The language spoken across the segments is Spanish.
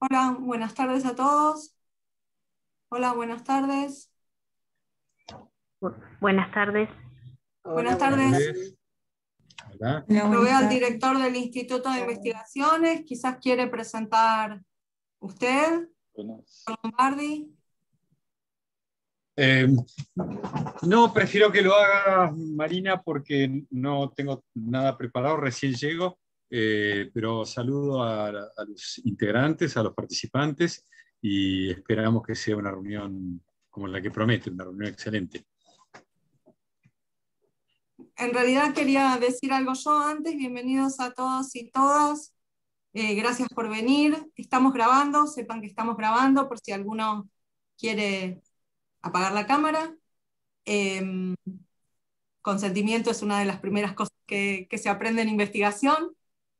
Hola, buenas tardes a todos. Hola, buenas tardes. Buenas tardes. Buenas tardes. Hola. Lo veo al director del Instituto de Investigaciones. Quizás quiere presentar usted, Lombardi. No, prefiero que lo haga Marina porque no tengo nada preparado, recién llego, pero saludo a los integrantes, a los participantes, y esperamos que sea una reunión como la que promete, una reunión excelente. En realidad quería decir algo yo antes. Bienvenidos a todos y todas. Gracias por venir. Estamos grabando, sepan que estamos grabando por si alguno quiere apagar la cámara. Consentimiento es una de las primeras cosas que se aprende en investigación.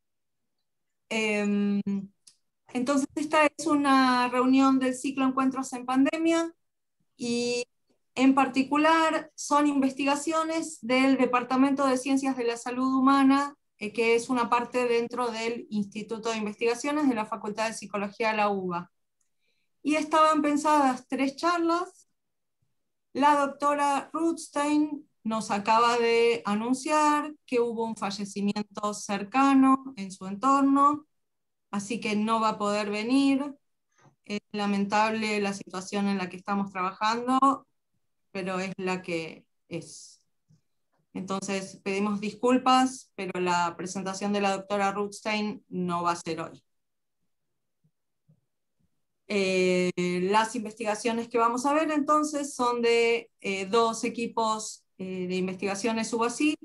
Entonces, esta es una reunión del ciclo Encuentros en Pandemia, y en particular son investigaciones del Departamento de Ciencias de la Salud Humana, que es una parte dentro del Instituto de Investigaciones de la Facultad de Psicología de la UBA. Y estaban pensadas 3 charlas. La doctora Rothstein nos acaba de anunciar que hubo un fallecimiento cercano en su entorno, así que no va a poder venir. Es lamentable la situación en la que estamos trabajando, pero es la que es. Entonces pedimos disculpas, pero la presentación de la doctora Rothstein no va a ser hoy. Las investigaciones que vamos a ver entonces son de 2 equipos de investigaciones UBACIT,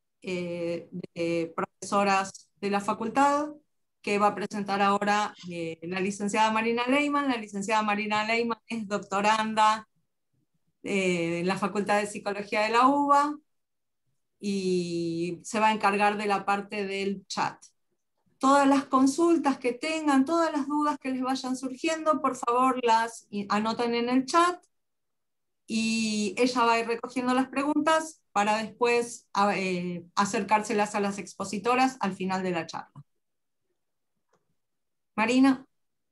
de profesoras de la facultad, que va a presentar ahora la licenciada Marina Leyman. La licenciada Marina Leyman es doctoranda en la Facultad de Psicología de la UBA y se va a encargar de la parte del chat. Todas las consultas que tengan, todas las dudas que les vayan surgiendo, por favor las anoten en el chat y ella va a ir recogiendo las preguntas para después acercárselas a las expositoras al final de la charla. Marina.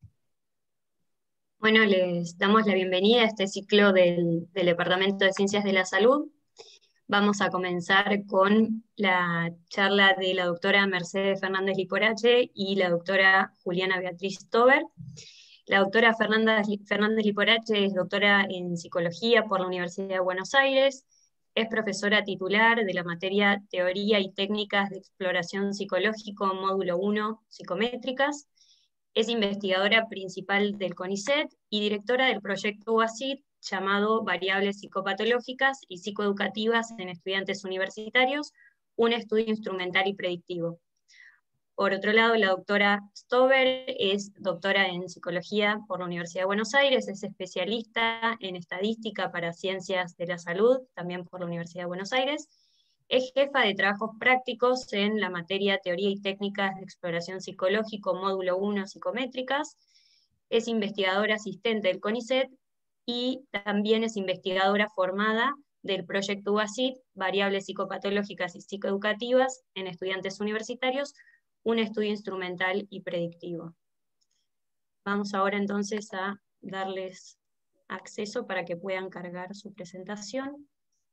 Bueno, les damos la bienvenida a este ciclo del Departamento de Ciencias de la Salud. Vamos a comenzar con la charla de la doctora Mercedes Fernández Liporache y la doctora Juliana Beatriz Tober. La doctora Fernández Liporache es doctora en Psicología por la Universidad de Buenos Aires, es profesora titular de la materia Teoría y Técnicas de Exploración Psicológico, módulo 1, Psicométricas, es investigadora principal del CONICET y directora del proyecto UBACIT llamado Variables Psicopatológicas y Psicoeducativas en Estudiantes Universitarios, un estudio instrumental y predictivo. Por otro lado, la doctora Stover es doctora en Psicología por la Universidad de Buenos Aires, es especialista en Estadística para Ciencias de la Salud, también por la Universidad de Buenos Aires, es jefa de trabajos prácticos en la materia Teoría y Técnicas de Exploración Psicológico, módulo 1, Psicométricas, es investigadora asistente del CONICET y también es investigadora formada del proyecto UBACIT, Variables Psicopatológicas y Psicoeducativas en Estudiantes Universitarios, un estudio instrumental y predictivo. Vamos ahora entonces a darles acceso para que puedan cargar su presentación.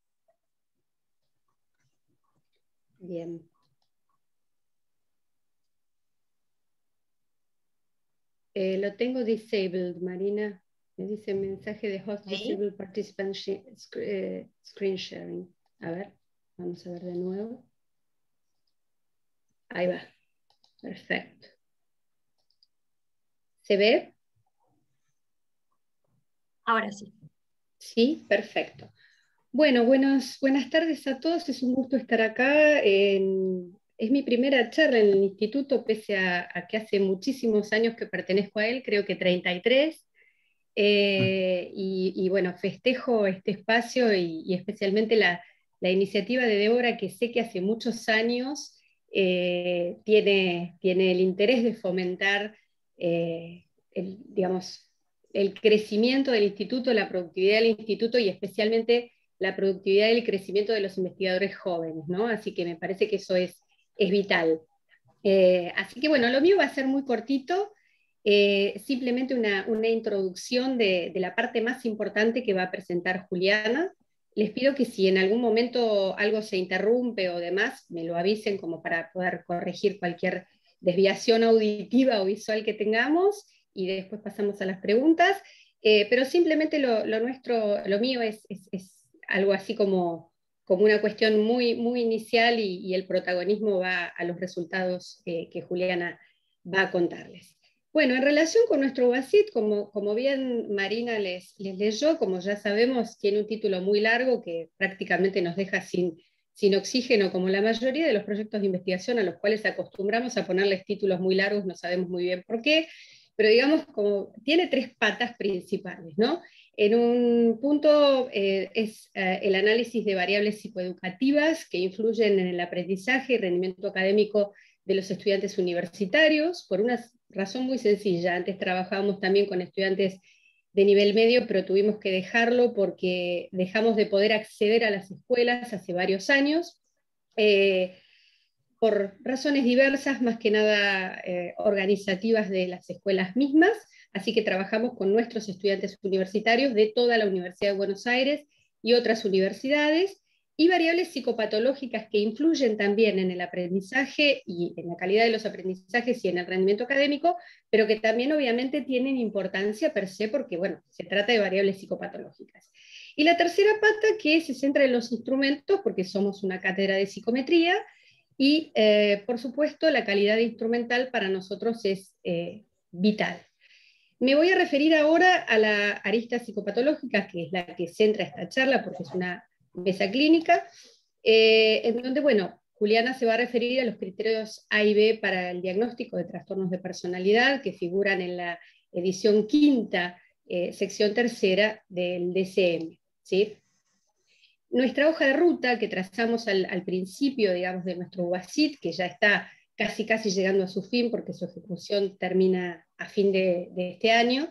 Bien. Lo tengo disabled, Marina. Me dice mensaje de host disabled participant screen sharing. A ver, vamos a ver de nuevo. Ahí va. Perfecto. ¿Se ve? Ahora sí. Sí, perfecto. Bueno, buenas tardes a todos. Es un gusto estar acá. Es mi primera charla en el instituto, pese a que hace muchísimos años que pertenezco a él, creo que 33. Y bueno, festejo este espacio y especialmente la iniciativa de Débora, que sé que hace muchos años tiene el interés de fomentar digamos, el crecimiento del instituto, la productividad del instituto y especialmente la productividad y el crecimiento de los investigadores jóvenes, ¿no? Así que me parece que eso es vital. Así que bueno, lo mío va a ser muy cortito. Simplemente una introducción de la parte más importante que va a presentar Juliana. Les pido que si en algún momento algo se interrumpe o demás, me lo avisen como para poder corregir cualquier desviación auditiva o visual que tengamos, y después pasamos a las preguntas. Pero simplemente lo mío es algo así como una cuestión muy, muy inicial, y el protagonismo va a los resultados que Juliana va a contarles. Bueno, en relación con nuestro UBASIT, como bien Marina les leyó, como ya sabemos, tiene un título muy largo que prácticamente nos deja sin oxígeno, como la mayoría de los proyectos de investigación a los cuales acostumbramos a ponerles títulos muy largos, no sabemos muy bien por qué, pero digamos, como tiene 3 patas principales, ¿no? En un punto es el análisis de variables psicoeducativas que influyen en el aprendizaje y rendimiento académico de los estudiantes universitarios, por una razón muy sencilla. Antes trabajábamos también con estudiantes de nivel medio, pero tuvimos que dejarlo porque dejamos de poder acceder a las escuelas hace varios años, por razones diversas, más que nada organizativas de las escuelas mismas. Así que trabajamos con nuestros estudiantes universitarios de toda la Universidad de Buenos Aires y otras universidades, y variables psicopatológicas que influyen también en el aprendizaje y en la calidad de los aprendizajes y en el rendimiento académico, pero que también obviamente tienen importancia per se porque, bueno, se trata de variables psicopatológicas. Y la tercera pata, que se centra en los instrumentos, porque somos una cátedra de psicometría, y por supuesto la calidad instrumental para nosotros es vital. Me voy a referir ahora a la arista psicopatológica, que es la que centra esta charla, porque es una mesa clínica, en donde, bueno, Juliana se va a referir a los criterios A y B para el diagnóstico de trastornos de personalidad que figuran en la edición 5ª, sección 3ª del DSM, ¿sí? Nuestra hoja de ruta que trazamos al principio, digamos, de nuestro UBASIT, que ya está casi llegando a su fin porque su ejecución termina a fin de este año,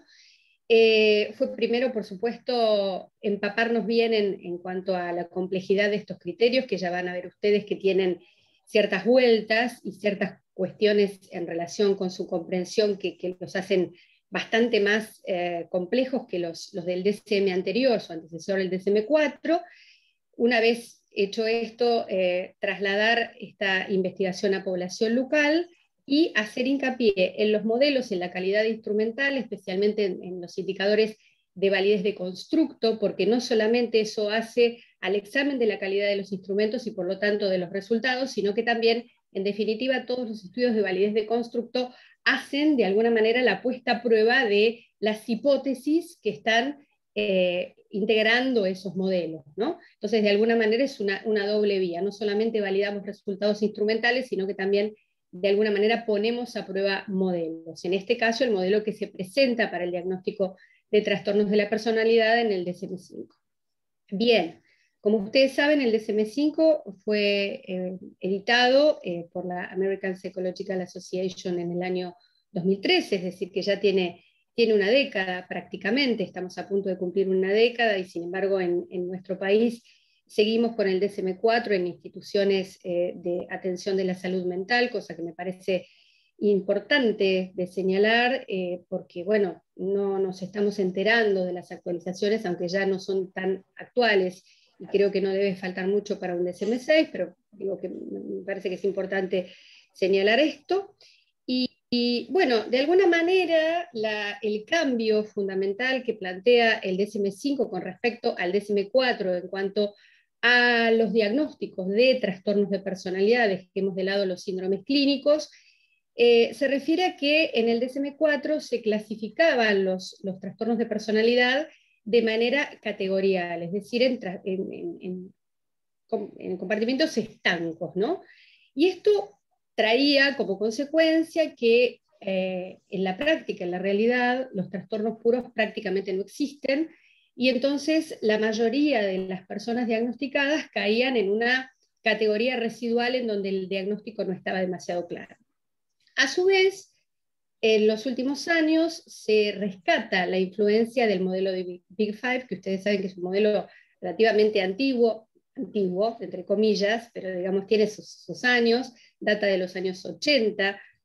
fue primero, por supuesto, empaparnos bien en cuanto a la complejidad de estos criterios, que ya van a ver ustedes que tienen ciertas vueltas y ciertas cuestiones en relación con su comprensión que los hacen bastante más complejos que los del DSM anterior, su antecesor, el DSM-4. Una vez hecho esto, trasladar esta investigación a población local y hacer hincapié en los modelos, en la calidad instrumental, especialmente en los indicadores de validez de constructo, porque no solamente eso hace al examen de la calidad de los instrumentos y por lo tanto de los resultados, sino que también, en definitiva, todos los estudios de validez de constructo hacen de alguna manera la puesta a prueba de las hipótesis que están integrando esos modelos, ¿no? Entonces, de alguna manera es una doble vía, no solamente validamos resultados instrumentales, sino que también de alguna manera ponemos a prueba modelos. En este caso, el modelo que se presenta para el diagnóstico de trastornos de la personalidad en el DSM-5. Bien, como ustedes saben, el DSM-5 fue editado por la American Psychological Association en el año 2013, es decir, que ya tiene una década prácticamente, estamos a punto de cumplir una década, y sin embargo en nuestro país seguimos con el DSM-4 en instituciones de atención de la salud mental, cosa que me parece importante de señalar, porque bueno, no nos estamos enterando de las actualizaciones, aunque ya no son tan actuales, y creo que no debe faltar mucho para un DSM-6, pero digo que me parece que es importante señalar esto. Y bueno, de alguna manera el cambio fundamental que plantea el DSM-5 con respecto al DSM-4 en cuanto a los diagnósticos de trastornos de personalidad, dejemos de lado los síndromes clínicos, se refiere a que en el DSM-4 se clasificaban los trastornos de personalidad de manera categorial, es decir, en compartimentos estancos, ¿no? Y esto traía como consecuencia que en la práctica, en la realidad, los trastornos puros prácticamente no existen, y entonces la mayoría de las personas diagnosticadas caían en una categoría residual en donde el diagnóstico no estaba demasiado claro. A su vez, en los últimos años se rescata la influencia del modelo de Big Five, que ustedes saben que es un modelo relativamente antiguo, entre comillas, pero digamos tiene sus años, data de los años 80,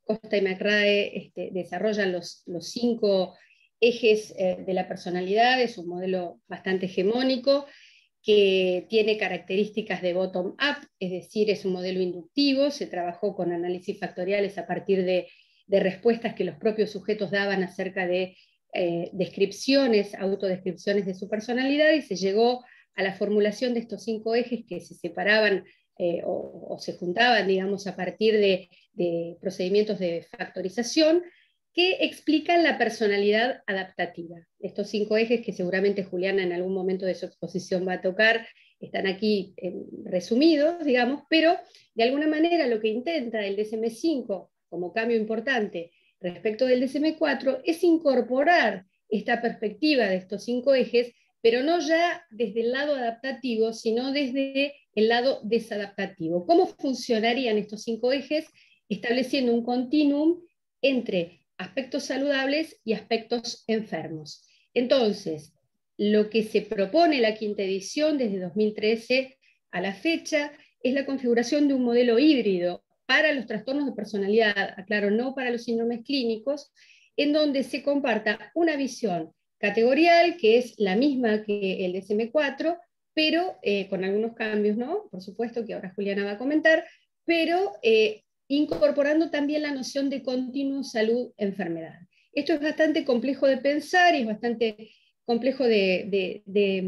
Costa y McRae desarrollan los 5 ejes de la personalidad. Es un modelo bastante hegemónico, que tiene características de bottom-up, es decir, es un modelo inductivo, se trabajó con análisis factoriales a partir de respuestas que los propios sujetos daban acerca de descripciones, autodescripciones de su personalidad, y se llegó a la formulación de estos 5 ejes que se separaban o se juntaban, digamos, a partir de procedimientos de factorización, que explican la personalidad adaptativa. Estos 5 ejes que seguramente Juliana en algún momento de su exposición va a tocar, están aquí resumidos, digamos, pero de alguna manera lo que intenta el DSM-5 como cambio importante respecto del DSM-4 es incorporar esta perspectiva de estos 5 ejes, pero no ya desde el lado adaptativo, sino desde el lado desadaptativo. ¿Cómo funcionarían estos 5 ejes? Estableciendo un continuum entre aspectos saludables y aspectos enfermos. Entonces, lo que se propone la 5ª edición desde 2013 a la fecha es la configuración de un modelo híbrido para los trastornos de personalidad, aclaro, no para los síndromes clínicos, en donde se comparta una visión categorial, que es la misma que el DSM-4, pero con algunos cambios, ¿no? Por supuesto, que ahora Juliana va a comentar, pero incorporando también la noción de continuum salud-enfermedad. Esto es bastante complejo de pensar y es bastante complejo de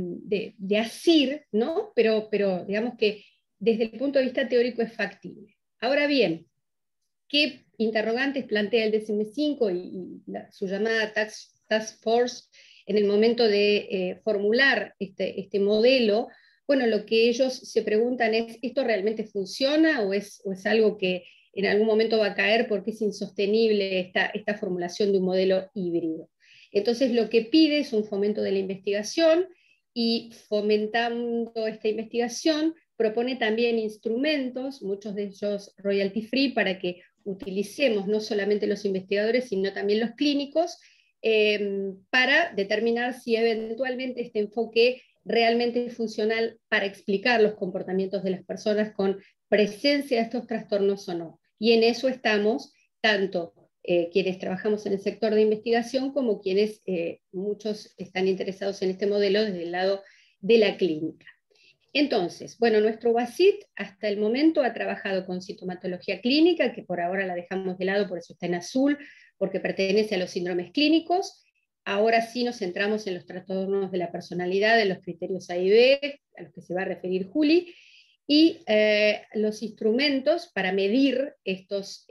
asir, ¿no? Pero digamos que desde el punto de vista teórico es factible. Ahora bien, ¿qué interrogantes plantea el DSM-5 y su llamada Task Force en el momento de formular este modelo? Bueno, lo que ellos se preguntan es, ¿esto realmente funciona o es algo que en algún momento va a caer porque es insostenible esta formulación de un modelo híbrido? Entonces lo que pide es un fomento de la investigación, y fomentando esta investigación propone también instrumentos, muchos de ellos royalty free, para que utilicemos no solamente los investigadores, sino también los clínicos, para determinar si eventualmente este enfoque realmente es funcional para explicar los comportamientos de las personas con presencia de estos trastornos o no. Y en eso estamos, tanto quienes trabajamos en el sector de investigación como quienes muchos están interesados en este modelo desde el lado de la clínica. Entonces, bueno, nuestro BASIT hasta el momento ha trabajado con sintomatología clínica, que por ahora la dejamos de lado, por eso está en azul, porque pertenece a los síndromes clínicos. Ahora sí nos centramos en los trastornos de la personalidad, en los criterios A y B, a los que se va a referir Juli, y los instrumentos para medir estos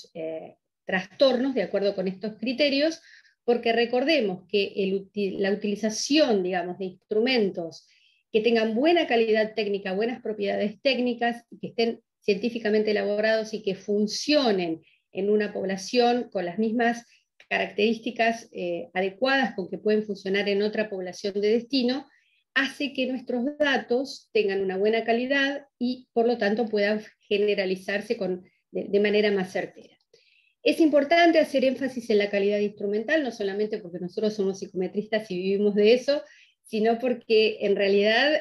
trastornos de acuerdo con estos criterios, porque recordemos que la utilización, digamos, de instrumentos que tengan buena calidad técnica, buenas propiedades técnicas, que estén científicamente elaborados y que funcionen en una población con las mismas características adecuadas con que pueden funcionar en otra población de destino, hace que nuestros datos tengan una buena calidad y por lo tanto puedan generalizarse de manera más certera. Es importante hacer énfasis en la calidad instrumental, no solamente porque nosotros somos psicometristas y vivimos de eso, sino porque en realidad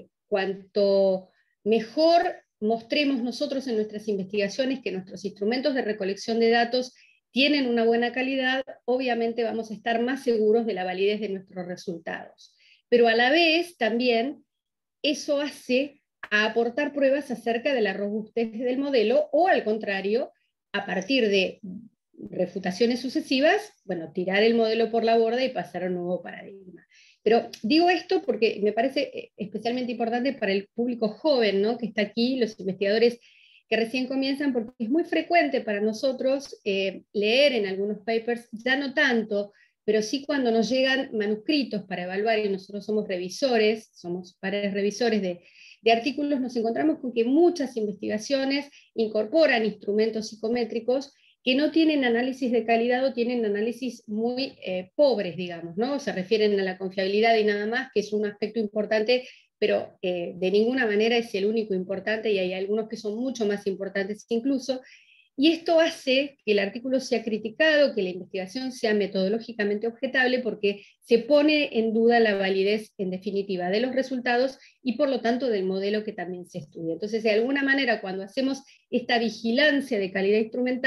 cuanto mejor mostremos nosotros en nuestras investigaciones que nuestros instrumentos de recolección de datos tienen una buena calidad, obviamente vamos a estar más seguros de la validez de nuestros resultados. Pero a la vez también eso hace a aportar pruebas acerca de la robustez del modelo, o al contrario, a partir de refutaciones sucesivas, bueno, tirar el modelo por la borda y pasar a un nuevo paradigma. Pero digo esto porque me parece especialmente importante para el público joven, ¿no?, que está aquí, los investigadores que recién comienzan, porque es muy frecuente para nosotros leer en algunos papers, ya no tanto, pero sí cuando nos llegan manuscritos para evaluar, y nosotros somos revisores, somos pares revisores de artículos, nos encontramos con que muchas investigaciones incorporan instrumentos psicométricos que no tienen análisis de calidad o tienen análisis muy pobres, digamos, ¿no? Se refieren a la confiabilidad y nada más, que es un aspecto importante, pero de ninguna manera es el único importante, y hay algunos que son mucho más importantes incluso, y esto hace que el artículo sea criticado, que la investigación sea metodológicamente objetable, porque se pone en duda la validez, en definitiva, de los resultados y por lo tanto del modelo que también se estudia. Entonces, de alguna manera, cuando hacemos esta vigilancia de calidad instrumental,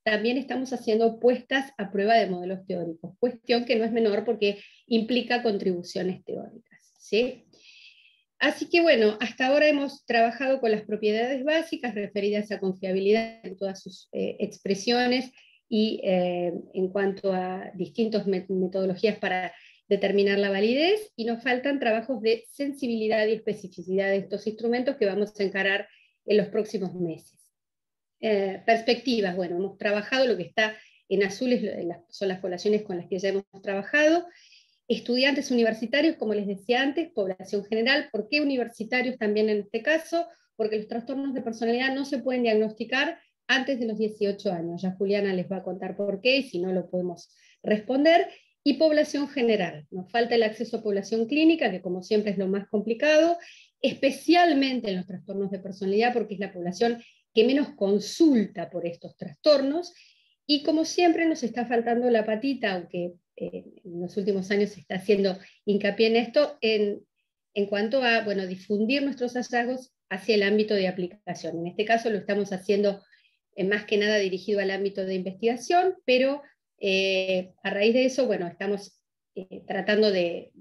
también estamos haciendo puestas a prueba de modelos teóricos, cuestión que no es menor porque implica contribuciones teóricas, ¿sí? Así que bueno, hasta ahora hemos trabajado con las propiedades básicas referidas a confiabilidad en todas sus expresiones y en cuanto a distintas metodologías para determinar la validez, y nos faltan trabajos de sensibilidad y especificidad de estos instrumentos que vamos a encarar en los próximos meses. Perspectivas, bueno, hemos trabajado, lo que está en azul son las poblaciones con las que ya hemos trabajado. Estudiantes universitarios, como les decía antes, población general. ¿Por qué universitarios también en este caso? Porque los trastornos de personalidad no se pueden diagnosticar antes de los 18 años. Ya Juliana les va a contar por qué, y si no lo podemos responder. Y población general. Nos falta el acceso a población clínica, que como siempre es lo más complicado, especialmente en los trastornos de personalidad, porque es la población que menos consulta por estos trastornos, y como siempre nos está faltando la patita, aunque en los últimos años se está haciendo hincapié en esto, en cuanto a, bueno, difundir nuestros hallazgos hacia el ámbito de aplicación. En este caso lo estamos haciendo más que nada dirigido al ámbito de investigación, pero a raíz de eso, bueno, estamos tratando de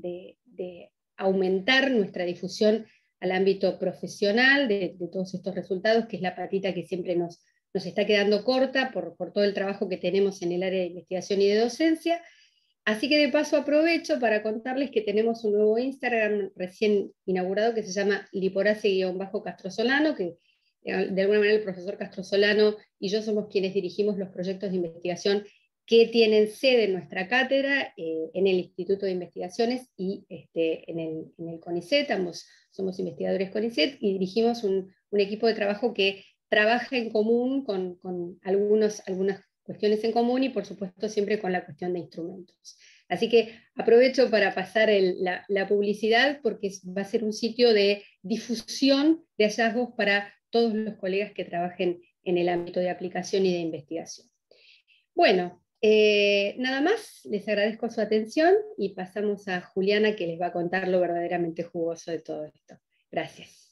aumentar nuestra difusión al ámbito profesional de todos estos resultados, que es la patita que siempre nos está quedando corta por todo el trabajo que tenemos en el área de investigación y de docencia. Así que de paso aprovecho para contarles que tenemos un nuevo Instagram recién inaugurado que se llama liporace_Castrosolano, que de alguna manera el profesor Castrosolano y yo somos quienes dirigimos los proyectos de investigación que tienen sede en nuestra cátedra, en el Instituto de Investigaciones y en el CONICET. Ambos somos investigadores CONICET y dirigimos un equipo de trabajo que trabaja en común con algunas cuestiones en común, y por supuesto siempre con la cuestión de instrumentos. Así que aprovecho para pasar la publicidad, porque va a ser un sitio de difusión de hallazgos para todos los colegas que trabajen en el ámbito de aplicación y de investigación. Bueno, nada más, les agradezco su atención y pasamos a Juliana, que les va a contar lo verdaderamente jugoso de todo esto. Gracias.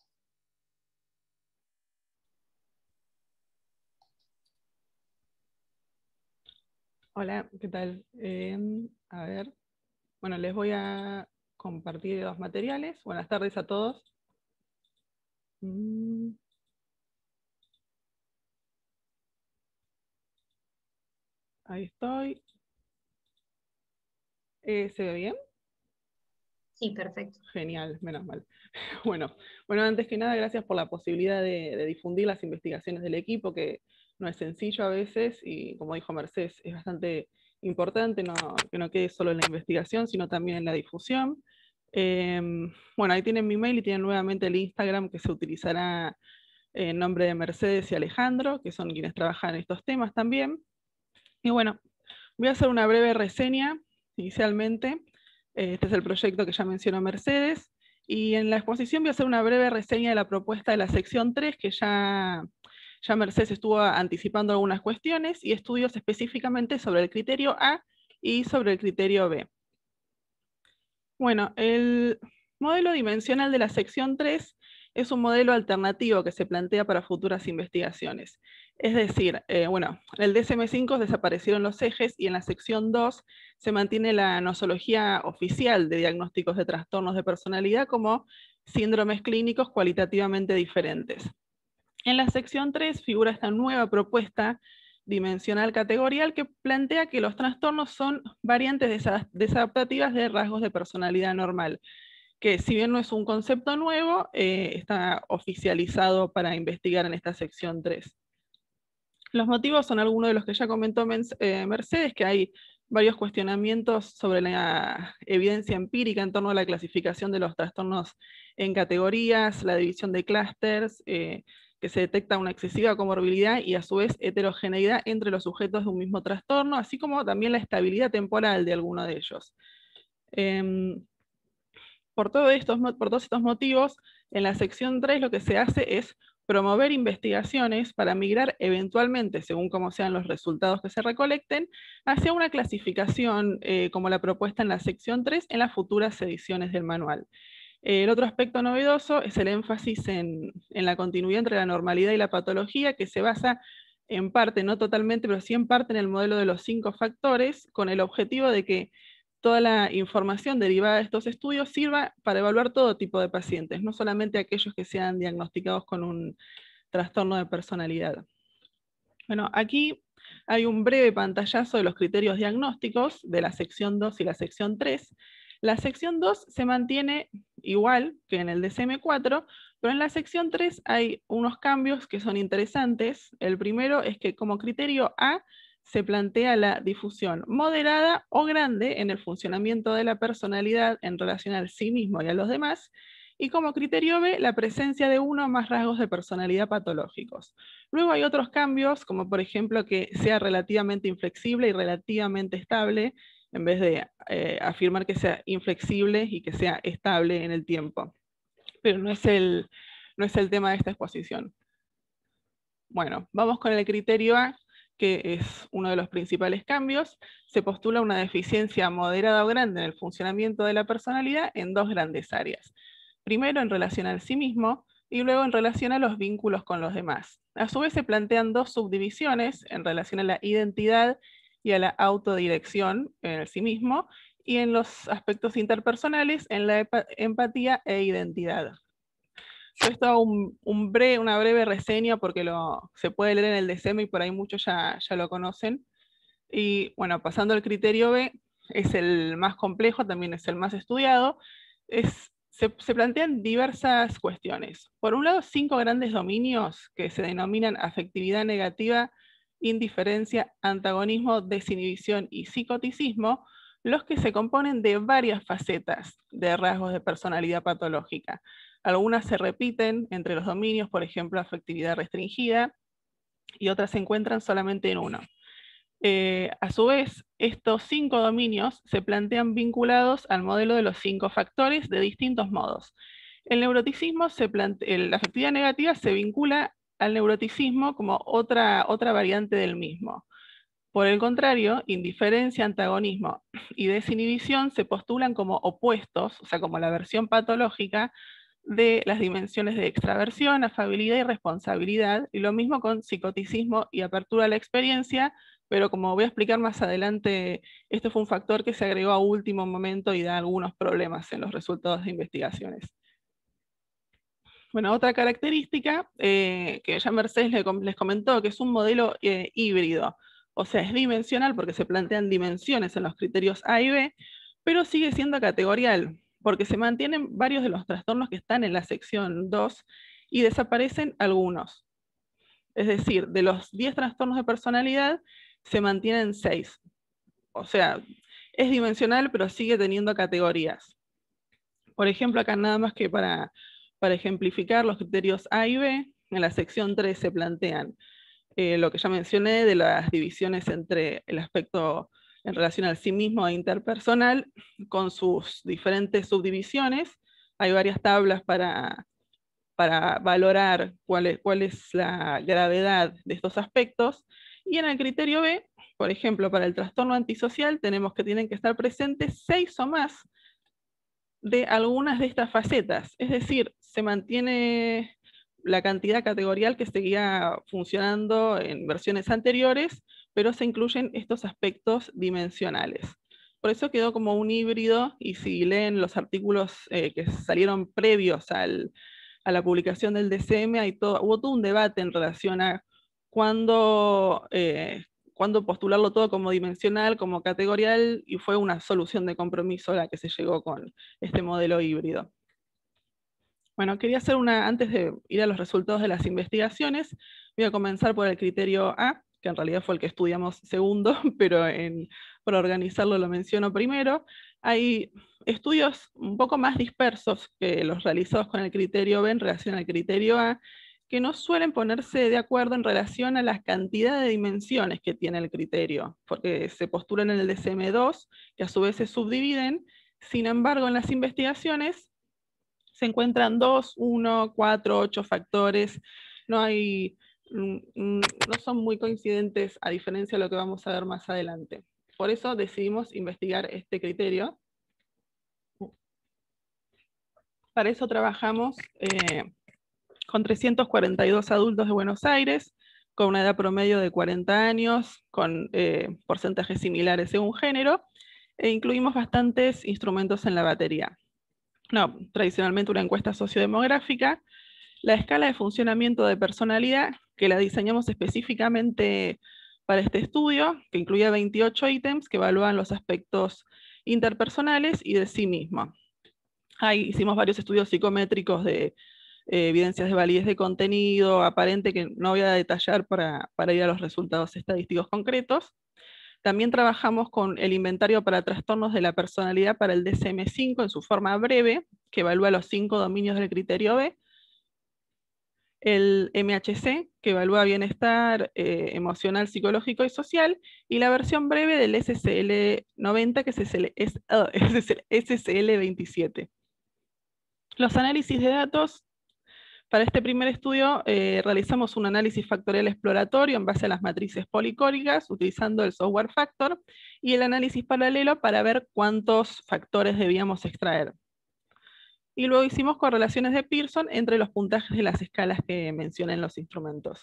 Hola, ¿qué tal? A ver, bueno, les voy a compartir dos materiales. Buenas tardes a todos. Ahí estoy. ¿Se ve bien? Sí, perfecto. Genial, menos mal. Bueno, antes que nada, gracias por la posibilidad de difundir las investigaciones del equipo, que no es sencillo a veces, y como dijo Mercedes, es bastante importante que no quede solo en la investigación, sino también en la difusión. Bueno, ahí tienen mi mail y tienen nuevamente el Instagram, que se utilizará en nombre de Mercedes y Alejandro, que son quienes trabajan en estos temas también. Y bueno, voy a hacer una breve reseña inicialmente. Este es el proyecto que ya mencionó Mercedes, y en la exposición voy a hacer una breve reseña de la propuesta de la sección 3, que ya Mercedes estuvo anticipando algunas cuestiones, y estudios específicamente sobre el criterio A y sobre el criterio B. Bueno, el modelo dimensional de la sección 3 es un modelo alternativo que se plantea para futuras investigaciones. Es decir, bueno, en el DSM-5 desaparecieron los ejes, y en la sección 2 se mantiene la nosología oficial de diagnósticos de trastornos de personalidad como síndromes clínicos cualitativamente diferentes. En la sección 3 figura esta nueva propuesta dimensional categorial que plantea que los trastornos son variantes desadaptativas de rasgos de personalidad normal, que si bien no es un concepto nuevo, está oficializado para investigar en esta sección 3. Los motivos son algunos de los que ya comentó Mercedes, que hay varios cuestionamientos sobre la evidencia empírica en torno a la clasificación de los trastornos en categorías, la división de clústeres, que se detecta una excesiva comorbilidad y a su vez heterogeneidad entre los sujetos de un mismo trastorno, así como también la estabilidad temporal de alguno de ellos. Por todos estos motivos, en la sección 3 lo que se hace es promover investigaciones para migrar eventualmente, según cómo sean los resultados que se recolecten, hacia una clasificación como la propuesta en la sección 3 en las futuras ediciones del manual. El otro aspecto novedoso es el énfasis en la continuidad entre la normalidad y la patología, que se basa en parte, no totalmente, pero sí en parte en el modelo de los 5 factores, con el objetivo de que toda la información derivada de estos estudios sirva para evaluar todo tipo de pacientes, no solamente aquellos que sean diagnosticados con un trastorno de personalidad. Bueno, aquí hay un breve pantallazo de los criterios diagnósticos de la sección 2 y la sección 3. La sección 2 se mantiene igual que en el DSM-4, pero en la sección 3 hay unos cambios que son interesantes. El primero es que como criterio A se plantea la difusión moderada o grande en el funcionamiento de la personalidad en relación al sí mismo y a los demás, y como criterio B, la presencia de uno o más rasgos de personalidad patológicos. Luego hay otros cambios, como por ejemplo que sea relativamente inflexible y relativamente estable, en vez de afirmar que sea inflexible y que sea estable en el tiempo. Pero no es el tema de esta exposición. Bueno, vamos con el criterio A, que es uno de los principales cambios. Se postula una deficiencia moderada o grande en el funcionamiento de la personalidad en 2 grandes áreas. Primero en relación al sí mismo, y luego en relación a los vínculos con los demás. A su vez se plantean 2 subdivisiones en relación a la identidad y a la autodirección en el sí mismo, y en los aspectos interpersonales en la empatía e identidad. Esto una breve reseña porque se puede leer en el DSM y por ahí muchos ya lo conocen. Y bueno, pasando al criterio B, es el más complejo, también es el más estudiado. Se plantean diversas cuestiones. Por un lado, 5 grandes dominios que se denominan afectividad negativa, indiferencia, antagonismo, desinhibición y psicoticismo, los que se componen de varias facetas de rasgos de personalidad patológica. Algunas se repiten entre los dominios, por ejemplo, afectividad restringida, y otras se encuentran solamente en uno. A su vez, estos 5 dominios se plantean vinculados al modelo de los 5 factores de distintos modos. El neuroticismo, la afectividad negativa se vincula al neuroticismo como otra variante del mismo. Por el contrario, indiferencia, antagonismo y desinhibición se postulan como opuestos, o sea, como la versión patológica de las dimensiones de extraversión, afabilidad y responsabilidad, y lo mismo con psicoticismo y apertura a la experiencia, pero como voy a explicar más adelante, este fue un factor que se agregó a último momento y da algunos problemas en los resultados de investigaciones. Bueno, otra característica que ya Mercedes les comentó, que es un modelo híbrido, o sea, es dimensional porque se plantean dimensiones en los criterios A y B, pero sigue siendo categorial, porque se mantienen varios de los trastornos que están en la sección 2 y desaparecen algunos. Es decir, de los 10 trastornos de personalidad, se mantienen 6. O sea, es dimensional, pero sigue teniendo categorías. Por ejemplo, acá nada más que para ejemplificar los criterios A y B, en la sección 3 se plantean lo que ya mencioné de las divisiones entre el aspecto en relación al sí mismo e interpersonal, con sus diferentes subdivisiones. Hay varias tablas para valorar cuál es la gravedad de estos aspectos. Y en el criterio B, por ejemplo, para el trastorno antisocial, tenemos que tienen que estar presentes 6 o más de algunas de estas facetas. Es decir, se mantiene la cantidad categorial que seguía funcionando en versiones anteriores, pero se incluyen estos aspectos dimensionales. Por eso quedó como un híbrido, y si leen los artículos que salieron previos a la publicación del DSM, hubo todo un debate en relación a cuándo postularlo todo como dimensional, como categorial, y fue una solución de compromiso a la que se llegó con este modelo híbrido. Bueno, quería hacer antes de ir a los resultados de las investigaciones, voy a comenzar por el criterio A, que en realidad fue el que estudiamos segundo, pero para organizarlo lo menciono primero. Hay estudios un poco más dispersos que los realizados con el criterio B en relación al criterio A, que no suelen ponerse de acuerdo en relación a la cantidad de dimensiones que tiene el criterio, porque se postulan en el DSM-2, que a su vez se subdividen. Sin embargo, en las investigaciones se encuentran 2, 1, 4, 8 factores. No son muy coincidentes, a diferencia de lo que vamos a ver más adelante. Por eso decidimos investigar este criterio. Para eso trabajamos con 342 adultos de Buenos Aires, con una edad promedio de 40 años, con porcentajes similares según género, e incluimos bastantes instrumentos en la batería. No, tradicionalmente una encuesta sociodemográfica, la escala de funcionamiento de personalidad, que la diseñamos específicamente para este estudio, que incluía 28 ítems que evalúan los aspectos interpersonales y de sí mismo. Ahí hicimos varios estudios psicométricos de evidencias de validez de contenido aparente, que no voy a detallar para ir a los resultados estadísticos concretos. También trabajamos con el inventario para trastornos de la personalidad para el DSM-5 en su forma breve, que evalúa los 5 dominios del criterio B, el MHC, que evalúa bienestar emocional, psicológico y social, y la versión breve del SCL-90, que es el SCL-27. Los análisis de datos. Para este primer estudio realizamos un análisis factorial exploratorio en base a las matrices policóricas, utilizando el software Factor, y el análisis paralelo para ver cuántos factores debíamos extraer. Y luego hicimos correlaciones de Pearson entre los puntajes de las escalas que mencioné en los instrumentos.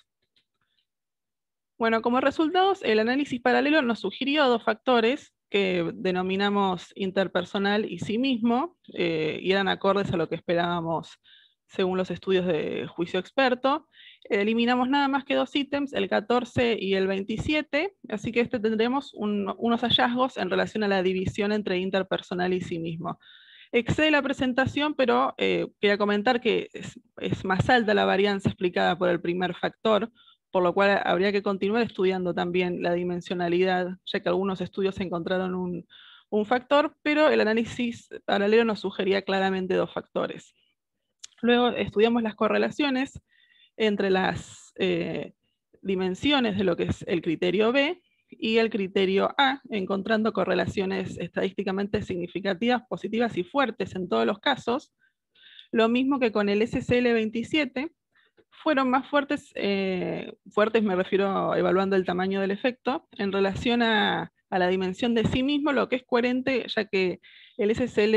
Bueno, como resultados, el análisis paralelo nos sugirió 2 factores que denominamos interpersonal y sí mismo, y eran acordes a lo que esperábamos según los estudios de juicio experto. Eliminamos nada más que 2 ítems, el 14 y el 27, así que tendremos unos hallazgos en relación a la división entre interpersonal y sí mismo. Excede la presentación, pero quería comentar que es más alta la varianza explicada por el primer factor, por lo cual habría que continuar estudiando también la dimensionalidad, ya que algunos estudios encontraron un factor, pero el análisis paralelo nos sugería claramente 2 factores. Luego estudiamos las correlaciones entre las dimensiones de lo que es el criterio B y el criterio A, encontrando correlaciones estadísticamente significativas, positivas y fuertes en todos los casos. Lo mismo que con el SCL-27, fueron más fuertes, fuertes me refiero evaluando el tamaño del efecto, en relación a la dimensión de sí mismo, lo que es coherente, ya que el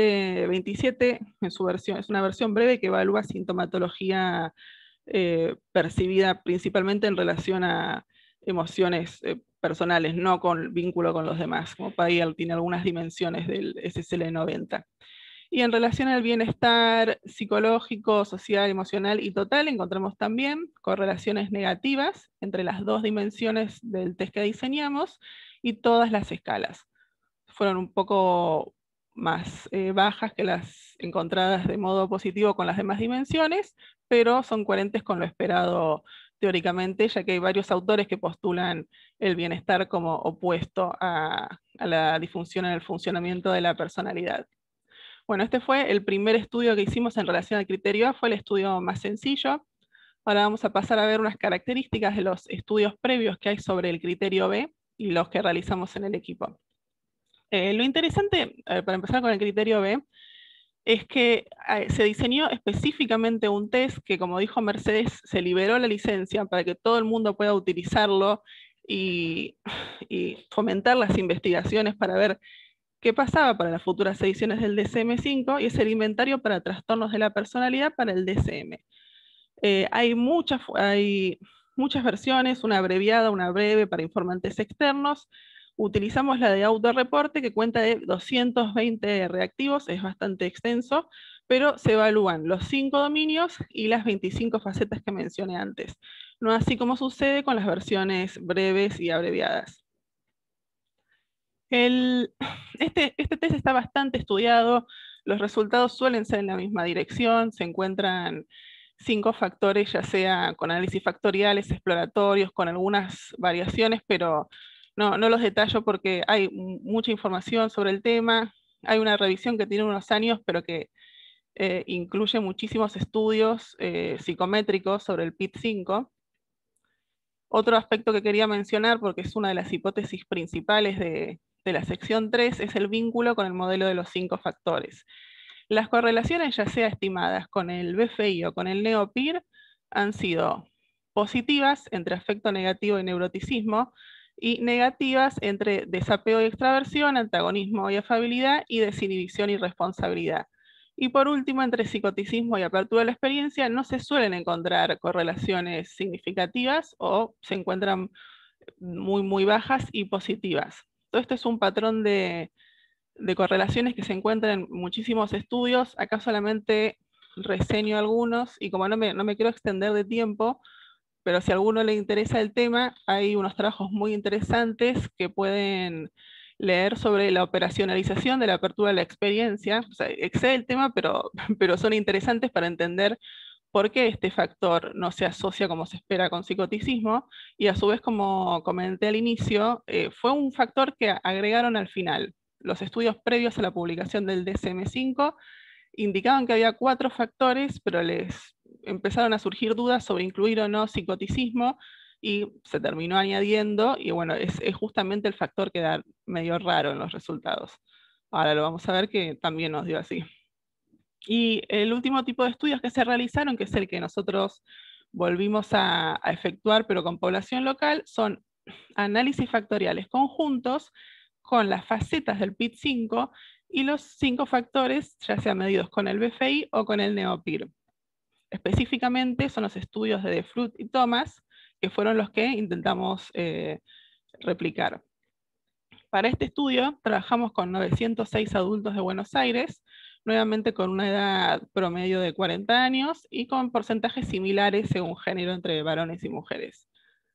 SCL-27 en su versión, es una versión breve que evalúa sintomatología percibida principalmente en relación a emociones personales, no con vínculo con los demás, como Pagel tiene algunas dimensiones del SCL-90. Y en relación al bienestar psicológico, social, emocional y total, encontramos también correlaciones negativas entre las 2 dimensiones del test que diseñamos y todas las escalas. Fueron un poco más bajas que las encontradas de modo positivo con las demás dimensiones, pero son coherentes con lo esperado teóricamente, ya que hay varios autores que postulan el bienestar como opuesto a la disfunción en el funcionamiento de la personalidad. Bueno, este fue el primer estudio que hicimos en relación al criterio A, fue el estudio más sencillo. Ahora vamos a pasar a ver unas características de los estudios previos que hay sobre el criterio B y los que realizamos en el equipo. Lo interesante, para empezar con el criterio B, es que se diseñó específicamente un test que, como dijo Mercedes, se liberó la licencia para que todo el mundo pueda utilizarlo y fomentar las investigaciones para ver qué pasaba para las futuras ediciones del DSM-5, y es el inventario para trastornos de la personalidad para el DSM. Hay muchas versiones, una abreviada, una breve para informantes externos. Utilizamos la de autorreporte, que cuenta de 220 reactivos, es bastante extenso, pero se evalúan los 5 dominios y las 25 facetas que mencioné antes, no así como sucede con las versiones breves y abreviadas. Este test está bastante estudiado, los resultados suelen ser en la misma dirección, se encuentran 5 factores, ya sea con análisis factoriales, exploratorios, con algunas variaciones, pero no los detallo porque hay mucha información sobre el tema. Hay una revisión que tiene unos años, pero que incluye muchísimos estudios psicométricos sobre el PIT-5. Otro aspecto que quería mencionar, porque es una de las hipótesis principales de la sección 3, es el vínculo con el modelo de los 5 factores. Las correlaciones, ya sea estimadas con el BFI o con el NeoPIR, han sido positivas entre afecto negativo y neuroticismo, y negativas entre desapego y extraversión, antagonismo y afabilidad, y desinhibición y responsabilidad. Y por último, entre psicoticismo y apertura de la experiencia no se suelen encontrar correlaciones significativas o se encuentran muy bajas y positivas. Todo esto es un patrón de correlaciones que se encuentran en muchísimos estudios. Acá solamente reseño algunos, y como no me quiero extender de tiempo, pero si a alguno le interesa el tema, hay unos trabajos muy interesantes que pueden leer sobre la operacionalización de la apertura de la experiencia. O sea, excede el tema, pero son interesantes para entender por qué este factor no se asocia como se espera con psicoticismo, y a su vez, como comenté al inicio, fue un factor que agregaron al final. Los estudios previos a la publicación del DSM-5 indicaban que había 4 factores, pero les empezaron a surgir dudas sobre incluir o no psicoticismo, y se terminó añadiendo, y bueno, es justamente el factor que da medio raro en los resultados. Ahora lo vamos a ver que también nos dio así. Y el último tipo de estudios que se realizaron, que es el que nosotros volvimos a efectuar, pero con población local, son análisis factoriales conjuntos con las facetas del PIT-5 y los 5 factores, ya sea medidos con el BFI o con el NeoPIR. Específicamente son los estudios de Fruit y Thomas, que fueron los que intentamos replicar. Para este estudio trabajamos con 906 adultos de Buenos Aires, nuevamente con una edad promedio de 40 años y con porcentajes similares según género entre varones y mujeres.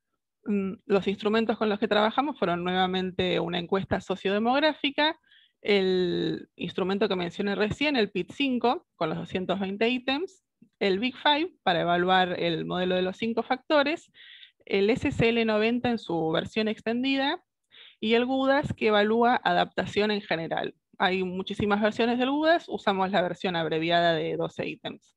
Los instrumentos con los que trabajamos fueron nuevamente una encuesta sociodemográfica, el instrumento que mencioné recién, el PIT-5, con los 220 ítems, el Big Five, para evaluar el modelo de los 5 factores, el SCL-90 en su versión extendida, y el GUDAS, que evalúa adaptación en general. Hay muchísimas versiones del GUDAS, usamos la versión abreviada de 12 ítems.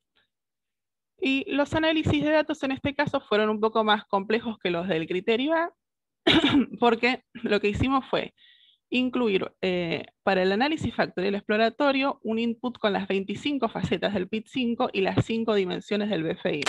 Y los análisis de datos en este caso fueron un poco más complejos que los del criterio A, porque lo que hicimos fue incluir para el análisis factorial exploratorio un input con las 25 facetas del PIT-5 y las 5 dimensiones del BFI.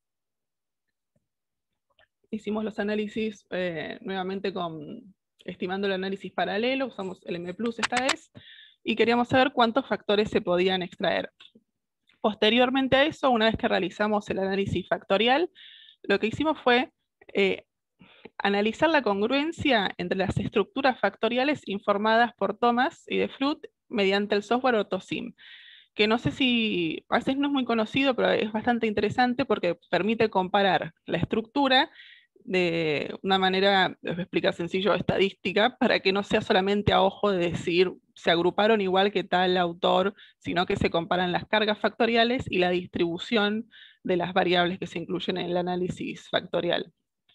Hicimos los análisis nuevamente estimando el análisis paralelo, usamos el M+ esta vez, y queríamos saber cuántos factores se podían extraer. Posteriormente a eso, una vez que realizamos el análisis factorial, lo que hicimos fue analizar la congruencia entre las estructuras factoriales informadas por Thomas y de Fruit mediante el software AutoSim, que no sé si, a veces no es muy conocido, pero es bastante interesante porque permite comparar la estructura de una manera, les voy a explicar sencillo, estadística, para que no sea solamente a ojo de decir se agruparon igual que tal autor, sino que se comparan las cargas factoriales y la distribución de las variables que se incluyen en el análisis factorial.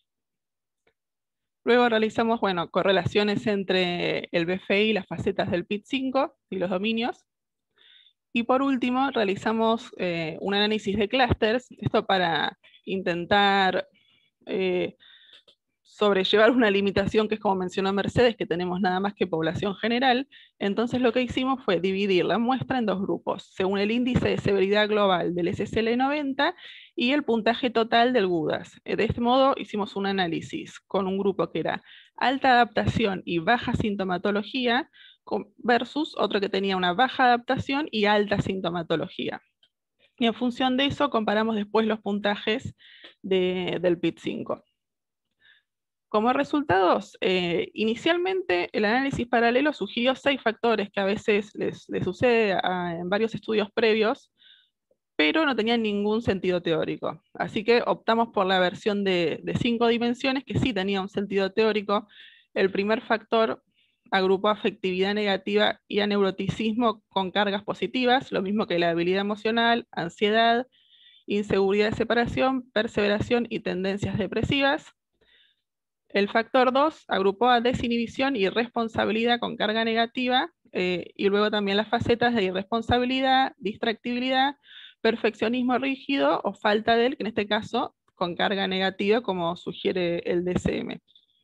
Luego realizamos, correlaciones entre el BFI y las facetas del PIT-5 y los dominios. Y por último, realizamos un análisis de clústeres, esto para intentar sobrellevar una limitación que es, como mencionó Mercedes, que tenemos nada más que población general. Entonces lo que hicimos fue dividir la muestra en 2 grupos, según el índice de severidad global del SCL-90 y el puntaje total del GUDAS. De este modo hicimos un análisis con un grupo que era alta adaptación y baja sintomatología, versus otro que tenía una baja adaptación y alta sintomatología. Y en función de eso comparamos después los puntajes del PIT-5. Como resultados, inicialmente el análisis paralelo sugirió 6 factores que a veces les sucede en varios estudios previos, pero no tenían ningún sentido teórico. Así que optamos por la versión de 5 dimensiones, que sí tenía un sentido teórico. El primer factor agrupó afectividad negativa y aneuroticismo con cargas positivas, lo mismo que la habilidad emocional, ansiedad, inseguridad de separación, perseveración y tendencias depresivas. El factor 2 agrupó a desinhibición y responsabilidad con carga negativa, y luego también las facetas de irresponsabilidad, distractibilidad, perfeccionismo rígido o falta de él, que en este caso con carga negativa, como sugiere el DSM.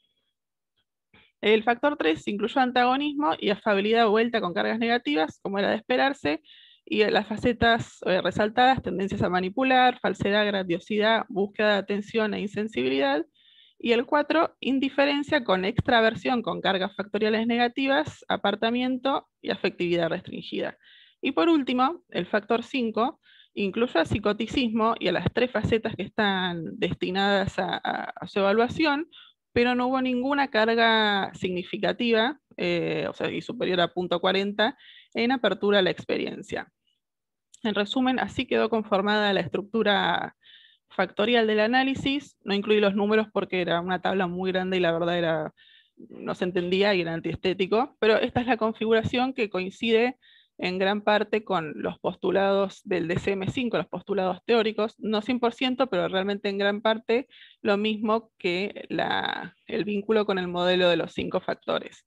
El factor 3 incluyó antagonismo y afabilidad vuelta con cargas negativas, como era de esperarse, y las facetas resaltadas, tendencias a manipular, falsedad, grandiosidad, búsqueda de atención e insensibilidad. Y el 4, indiferencia con extraversión con cargas factoriales negativas, apartamiento y afectividad restringida. Y por último, el factor 5 incluye al psicoticismo y a las 3 facetas que están destinadas a su evaluación, pero no hubo ninguna carga significativa, o sea, y superior a .40, en apertura a la experiencia. En resumen, así quedó conformada la estructura factorial del análisis. No incluí los números porque era una tabla muy grande y la verdad no se entendía y era antiestético, pero esta es la configuración que coincide en gran parte con los postulados del DCM5, los postulados teóricos, no 100%, pero realmente en gran parte lo mismo que el vínculo con el modelo de los 5 factores.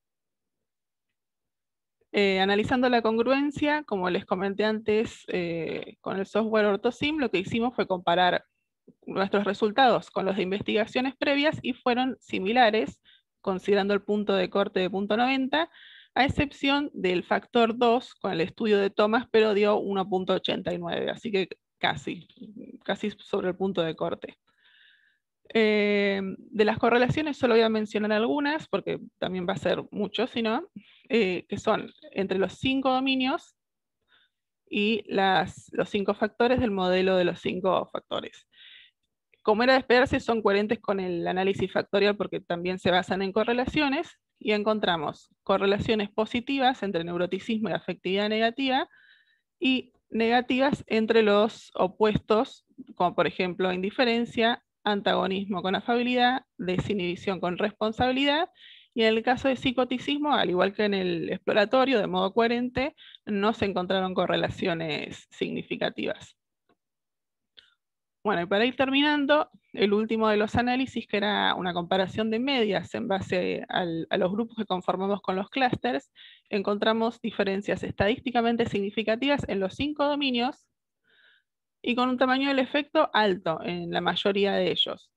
Analizando la congruencia, como les comenté antes, con el software OrthoSim, lo que hicimos fue comparar nuestros resultados con los de investigaciones previas y fueron similares, considerando el punto de corte de .90, a excepción del factor 2 con el estudio de Thomas, pero dio 1.89, así que casi sobre el punto de corte. De las correlaciones solo voy a mencionar algunas, porque también va a ser mucho, sino que son entre los 5 dominios y los 5 factores del modelo de los 5 factores. Como era de esperarse, son coherentes con el análisis factorial porque también se basan en correlaciones, y encontramos correlaciones positivas entre neuroticismo y afectividad negativa, y negativas entre los opuestos, como por ejemplo indiferencia, antagonismo con afabilidad, desinhibición con responsabilidad, y en el caso de psicoticismo, al igual que en el exploratorio, de modo coherente, no se encontraron correlaciones significativas. Bueno, y para ir terminando, el último de los análisis, que era una comparación de medias en base a los grupos que conformamos con los clústeres, encontramos diferencias estadísticamente significativas en los 5 dominios y con un tamaño del efecto alto en la mayoría de ellos.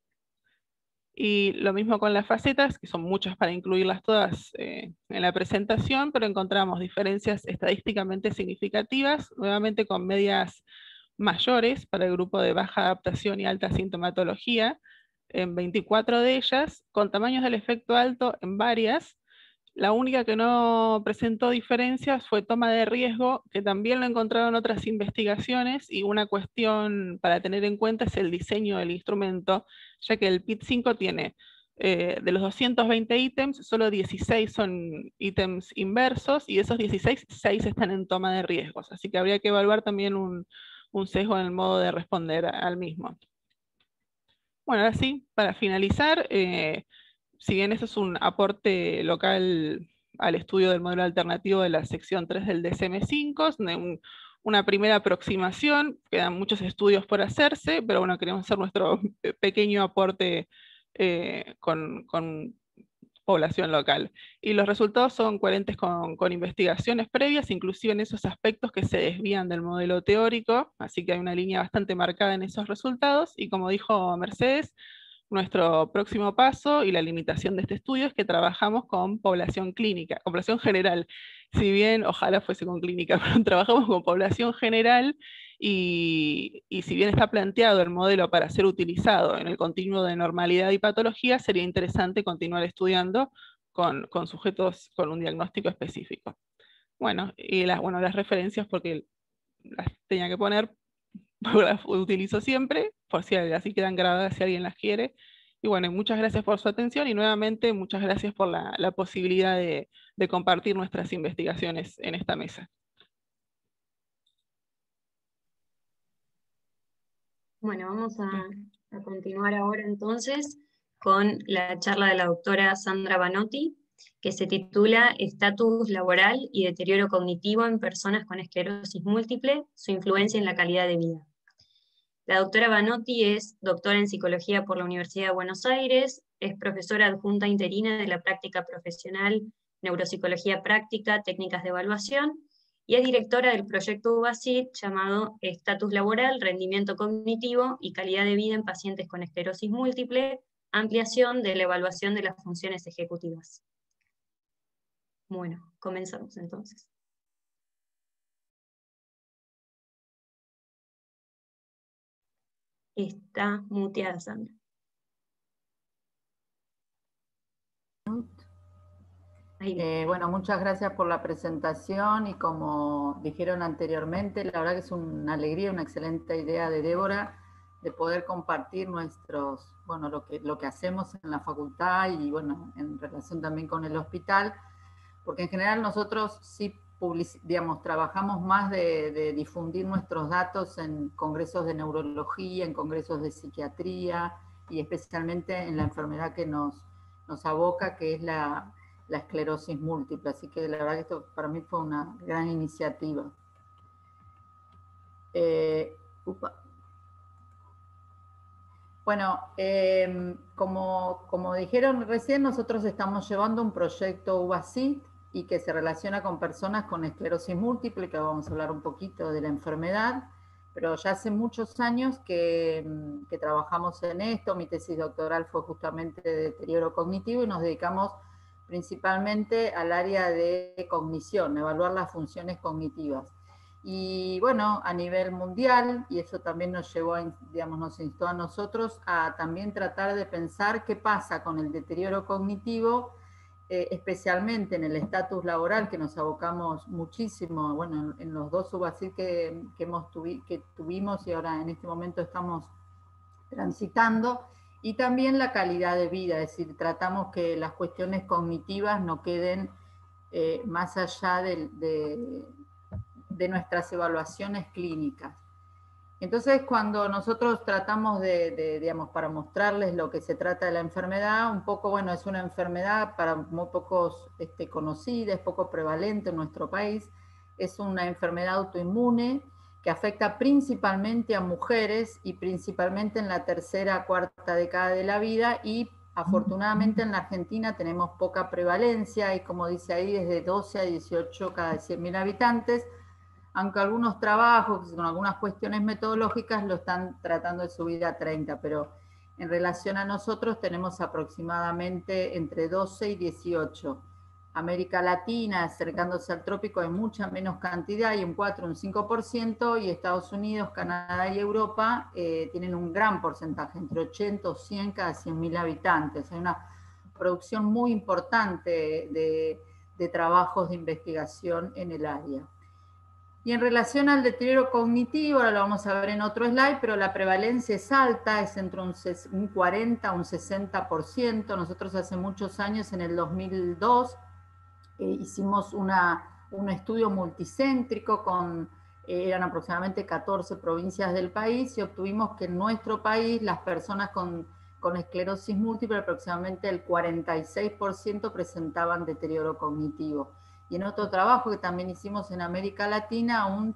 Y lo mismo con las facetas, que son muchas para incluirlas todas en la presentación, pero encontramos diferencias estadísticamente significativas, nuevamente con medias mayores para el grupo de baja adaptación y alta sintomatología, en 24 de ellas, con tamaños del efecto alto en varias. La única que no presentó diferencias fue toma de riesgo, que también lo encontraron otras investigaciones, y una cuestión para tener en cuenta es el diseño del instrumento, ya que el PIT-5 tiene, de los 220 ítems, solo 16 son ítems inversos, y de esos 16, 6 están en toma de riesgos, así que habría que evaluar también un sesgo en el modo de responder al mismo. Bueno, ahora sí, para finalizar, si bien eso es un aporte local al estudio del modelo alternativo de la sección 3 del DCM5, una primera aproximación, quedan muchos estudios por hacerse, pero bueno, queremos hacer nuestro pequeño aporte con población local. Y los resultados son coherentes con investigaciones previas, inclusive en esos aspectos que se desvían del modelo teórico, así que hay una línea bastante marcada en esos resultados, y como dijo Mercedes, nuestro próximo paso y la limitación de este estudio es que trabajamos con población clínica, con población general. Si bien, ojalá fuese con clínica, pero trabajamos con población general, y si bien está planteado el modelo para ser utilizado en el continuo de normalidad y patología, sería interesante continuar estudiando con sujetos con un diagnóstico específico. Bueno, y las referencias, porque las tenía que poner, las utilizo siempre, por si así quedan grabadas si alguien las quiere. Y bueno, muchas gracias por su atención, y nuevamente muchas gracias por la posibilidad de compartir nuestras investigaciones en esta mesa. Bueno, vamos a continuar ahora entonces con la charla de la doctora Sandra Banotti, que se titula Estatus laboral y deterioro cognitivo en personas con esclerosis múltiple, su influencia en la calidad de vida. La doctora Banotti es doctora en psicología por la Universidad de Buenos Aires, es profesora adjunta interina de la práctica profesional Neuropsicología Práctica, Técnicas de Evaluación, y es directora del proyecto UBASIT llamado Estatus Laboral, Rendimiento Cognitivo y Calidad de Vida en Pacientes con Esclerosis Múltiple, ampliación de la evaluación de las funciones ejecutivas. Bueno, comenzamos entonces. Está muteada, Sandra. Bueno, muchas gracias por la presentación y como dijeron anteriormente, la verdad que es una alegría, una excelente idea de Débora de poder compartir bueno, lo que hacemos en la facultad y bueno, en relación también con el hospital, porque en general nosotros sí digamos, trabajamos más de difundir nuestros datos en congresos de neurología, en congresos de psiquiatría y especialmente en la enfermedad que nos aboca, que es la esclerosis múltiple. Así que la verdad que esto para mí fue una gran iniciativa. Bueno, como dijeron recién, nosotros estamos llevando un proyecto UBACIT y que se relaciona con personas con esclerosis múltiple, que vamos a hablar un poquito de la enfermedad, pero ya hace muchos años que trabajamos en esto. Mi tesis doctoral fue justamente de deterioro cognitivo y nos dedicamos principalmente al área de cognición, evaluar las funciones cognitivas. Y bueno, a nivel mundial, y eso también nos llevó, digamos, nos instó a nosotros a también tratar de pensar qué pasa con el deterioro cognitivo, especialmente en el estatus laboral, que nos abocamos muchísimo, bueno, en los dos UBACIT que tuvimos y ahora en este momento estamos transitando, y también la calidad de vida, es decir, tratamos que las cuestiones cognitivas no queden más allá de nuestras evaluaciones clínicas. Entonces, cuando nosotros tratamos digamos, para mostrarles lo que se trata de la enfermedad, un poco, bueno, es una enfermedad para muy pocos conocida, es poco prevalente en nuestro país, es una enfermedad autoinmune que afecta principalmente a mujeres y principalmente en la tercera, cuarta década de la vida, y afortunadamente en la Argentina tenemos poca prevalencia, y como dice ahí, desde 12 a 18 cada 100.000 habitantes, aunque algunos trabajos con algunas cuestiones metodológicas lo están tratando de subir a 30, pero en relación a nosotros tenemos aproximadamente entre 12 y 18. América Latina, acercándose al trópico, hay mucha menos cantidad, hay un 4, un 5%, y Estados Unidos, Canadá y Europa tienen un gran porcentaje, entre 80 o 100 cada 100.000 habitantes. Hay una producción muy importante de trabajos de investigación en el área. Y en relación al deterioro cognitivo, ahora lo vamos a ver en otro slide, pero la prevalencia es alta, es entre un 40 a un 60%. Nosotros hace muchos años, en el 2002, hicimos un estudio multicéntrico eran aproximadamente 14 provincias del país, y obtuvimos que en nuestro país las personas con esclerosis múltiple, aproximadamente el 46% presentaban deterioro cognitivo. Y en otro trabajo que también hicimos en América Latina, un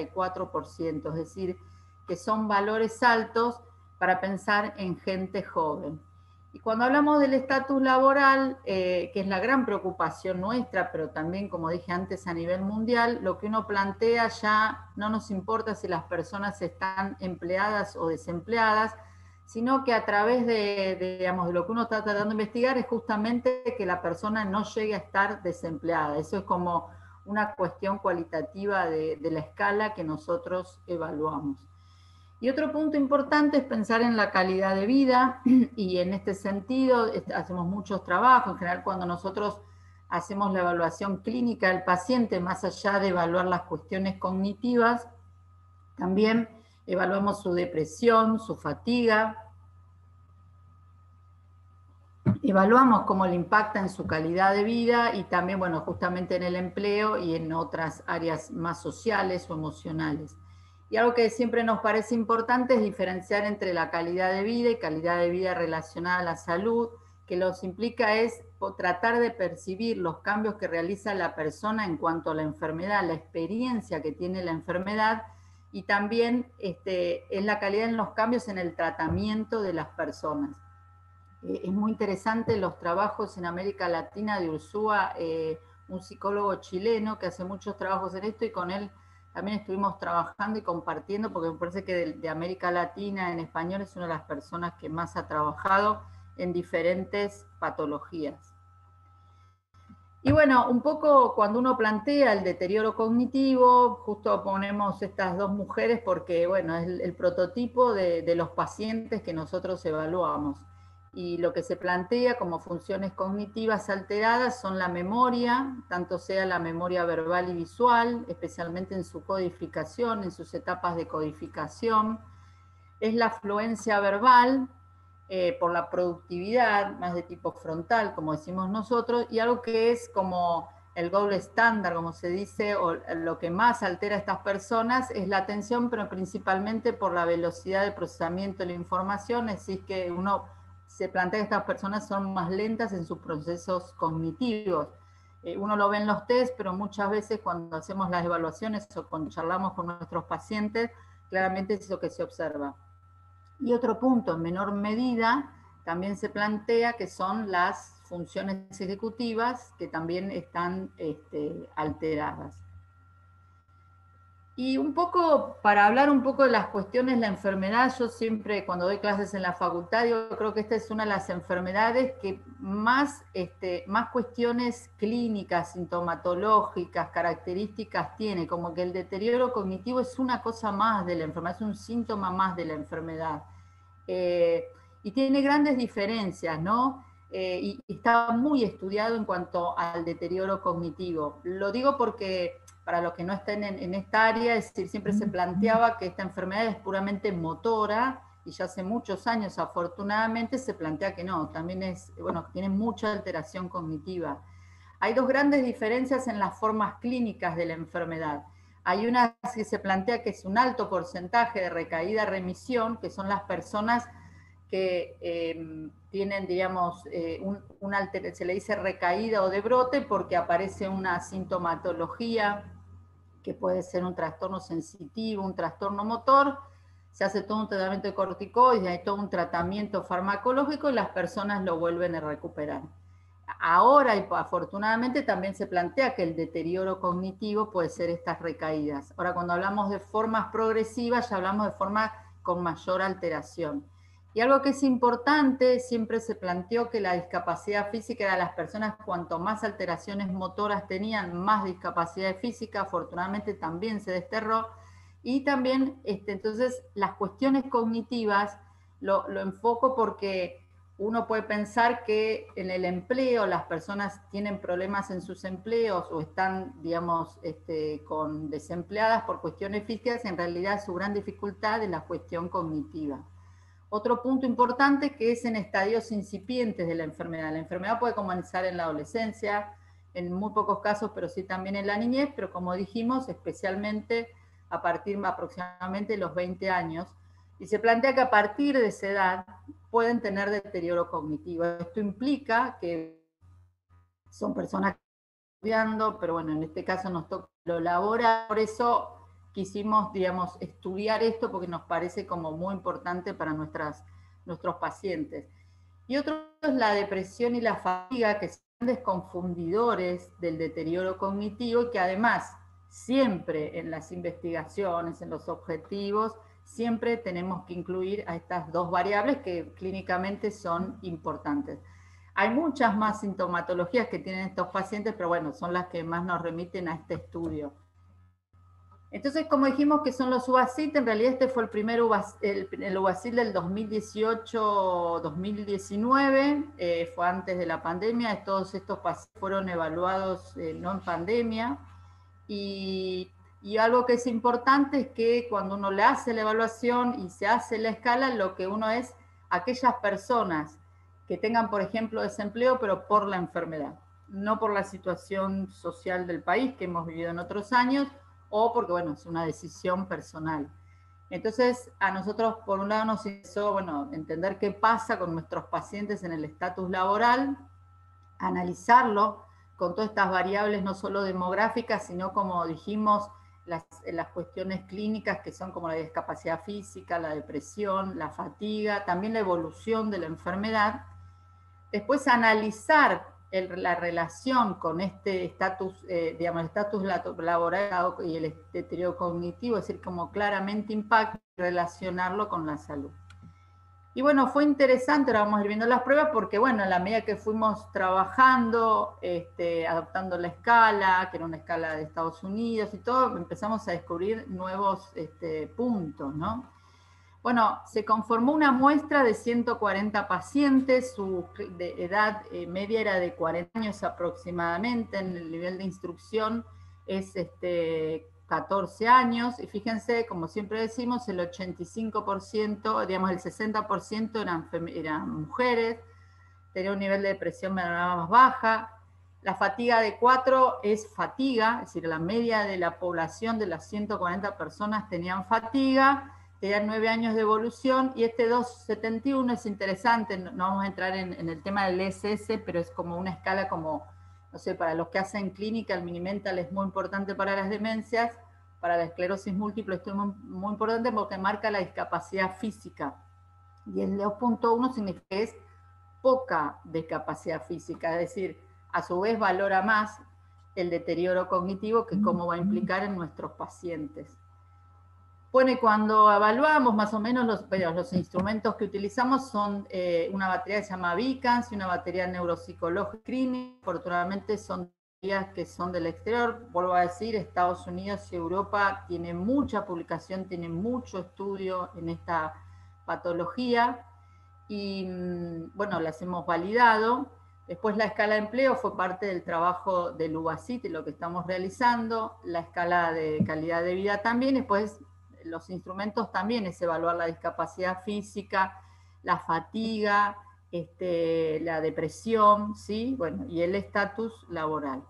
34%, es decir, que son valores altos para pensar en gente joven. Y cuando hablamos del estatus laboral, que es la gran preocupación nuestra, pero también, como dije antes, a nivel mundial, lo que uno plantea ya no nos importa si las personas están empleadas o desempleadas, sino que a través digamos, de lo que uno está tratando de investigar es justamente que la persona no llegue a estar desempleada. Eso es como una cuestión cualitativa de la escala que nosotros evaluamos. Y otro punto importante es pensar en la calidad de vida, y en este sentido hacemos muchos trabajos. En general, cuando nosotros hacemos la evaluación clínica del paciente, más allá de evaluar las cuestiones cognitivas, también evaluamos su depresión, su fatiga, evaluamos cómo le impacta en su calidad de vida, y también, bueno, justamente en el empleo y en otras áreas más sociales o emocionales. Y algo que siempre nos parece importante es diferenciar entre la calidad de vida y calidad de vida relacionada a la salud, que los implica es tratar de percibir los cambios que realiza la persona en cuanto a la enfermedad, la experiencia que tiene la enfermedad, y también es la calidad en los cambios en el tratamiento de las personas. Es muy interesante los trabajos en América Latina de Ursúa, un psicólogo chileno que hace muchos trabajos en esto, y con él también estuvimos trabajando y compartiendo, porque me parece que de América Latina en español es una de las personas que más ha trabajado en diferentes patologías. Y bueno, un poco cuando uno plantea el deterioro cognitivo, justo ponemos estas dos mujeres porque, bueno, es el prototipo de los pacientes que nosotros evaluamos. y lo que se plantea como funciones cognitivas alteradas son la memoria, tanto sea la memoria verbal y visual, especialmente en su codificación, en sus etapas de codificación, es la fluencia verbal, por la productividad, más de tipo frontal, como decimos nosotros, y algo que es como el gold standard, como se dice, o lo que más altera a estas personas es la atención, pero principalmente por la velocidad de procesamiento de la información, es decir, que uno se plantea que estas personas son más lentas en sus procesos cognitivos. Uno lo ve en los test, pero muchas veces cuando hacemos las evaluaciones o cuando charlamos con nuestros pacientes, claramente es lo que se observa. Y otro punto, en menor medida, también se plantea que son las funciones ejecutivas que también están alteradas. Y un poco, para hablar un poco de las cuestiones de la enfermedad, yo siempre cuando doy clases en la facultad, yo creo que esta es una de las enfermedades que más cuestiones clínicas, sintomatológicas, características tiene, como que el deterioro cognitivo es una cosa más de la enfermedad, es un síntoma más de la enfermedad. Y tiene grandes diferencias, ¿no? Y está muy estudiado en cuanto al deterioro cognitivo. Lo digo porque para los que no estén en esta área, es decir, siempre se planteaba que esta enfermedad es puramente motora, y ya hace muchos años, afortunadamente, se plantea que no, también es, bueno, tiene mucha alteración cognitiva. Hay dos grandes diferencias en las formas clínicas de la enfermedad. Hay una que se plantea que es un alto porcentaje de recaída-remisión, que son las personas que tienen, digamos, se le dice recaída o de brote porque aparece una sintomatología que puede ser un trastorno sensitivo, un trastorno motor, se hace todo un tratamiento de corticoides, hay todo un tratamiento farmacológico y las personas lo vuelven a recuperar. Ahora, y afortunadamente, también se plantea que el deterioro cognitivo puede ser estas recaídas. Ahora, cuando hablamos de formas progresivas, ya hablamos de formas con mayor alteración. Y algo que es importante, siempre se planteó que la discapacidad física era las personas, cuanto más alteraciones motoras tenían, más discapacidad física, afortunadamente también se desterró. Y también, entonces, las cuestiones cognitivas lo enfoco porque uno puede pensar que en el empleo las personas tienen problemas en sus empleos o están, digamos, con desempleadas por cuestiones físicas, en realidad su gran dificultad es la cuestión cognitiva. Otro punto importante que es en estadios incipientes de la enfermedad. La enfermedad puede comenzar en la adolescencia, en muy pocos casos, pero sí también en la niñez, pero como dijimos, especialmente a partir aproximadamente de los 20 años. Y se plantea que a partir de esa edad pueden tener deterioro cognitivo. Esto implica que son personas que están estudiando, pero bueno, en este caso nos toca lo laboral, por eso quisimos, digamos, estudiar esto porque nos parece como muy importante para nuestros pacientes. Y otro es la depresión y la fatiga, que son grandes confundidores del deterioro cognitivo y que además siempre en las investigaciones, en los objetivos, siempre tenemos que incluir a estas dos variables que clínicamente son importantes. Hay muchas más sintomatologías que tienen estos pacientes, pero bueno, son las que más nos remiten a este estudio. Entonces, como dijimos que son los UASIT, en realidad este fue el primer el UASIT del 2018-2019, fue antes de la pandemia, todos estos pacientes fueron evaluados no en pandemia, y algo que es importante es que cuando uno le hace la evaluación y se hace la escala, lo que uno es aquellas personas que tengan, por ejemplo, desempleo, pero por la enfermedad, no por la situación social del país que hemos vivido en otros años, o porque, bueno, es una decisión personal. Entonces, a nosotros, por un lado, nos hizo, bueno, entender qué pasa con nuestros pacientes en el estatus laboral, analizarlo con todas estas variables, no solo demográficas, sino, como dijimos, las cuestiones clínicas que son como la discapacidad física, la depresión, la fatiga, también la evolución de la enfermedad. Después analizar la relación con este estatus, digamos, el estatus laboral y el deterioro cognitivo, es decir, como claramente impacta y relacionarlo con la salud. Y bueno, fue interesante, ahora vamos a ir viendo las pruebas, porque bueno, a la medida que fuimos trabajando, adoptando la escala, que era una escala de Estados Unidos y todo, empezamos a descubrir nuevos puntos, ¿no? Bueno, se conformó una muestra de 140 pacientes, su edad media era de 40 años aproximadamente, en el nivel de instrucción es 14 años, y fíjense, como siempre decimos, el 85%, digamos el 60% eran mujeres, tenía un nivel de depresión más baja. La fatiga de 4 es fatiga, es decir, la media de la población de las 140 personas tenían fatiga, tenían 9 años de evolución, y este 271 es interesante, no vamos a entrar en el tema del ESS, pero es como una escala como, no sé, para los que hacen clínica, el Mini-Mental es muy importante para las demencias, para la esclerosis múltiple esto es muy importante porque marca la discapacidad física, y el 2.1 significa que es poca discapacidad física, es decir, a su vez valora más el deterioro cognitivo que cómo va a implicar en nuestros pacientes. Bueno, y cuando evaluamos más o menos los instrumentos que utilizamos son una batería que se llama Vicans y una batería neuropsicológica screening. Afortunadamente son baterías que son del exterior. Vuelvo a decir, Estados Unidos y Europa tienen mucha publicación, tienen mucho estudio en esta patología y bueno, las hemos validado. Después la escala de empleo fue parte del trabajo del UBACIT, lo que estamos realizando. La escala de calidad de vida también. Después los instrumentos también es evaluar la discapacidad física, la fatiga, la depresión, ¿sí? Bueno, y el estatus laboral.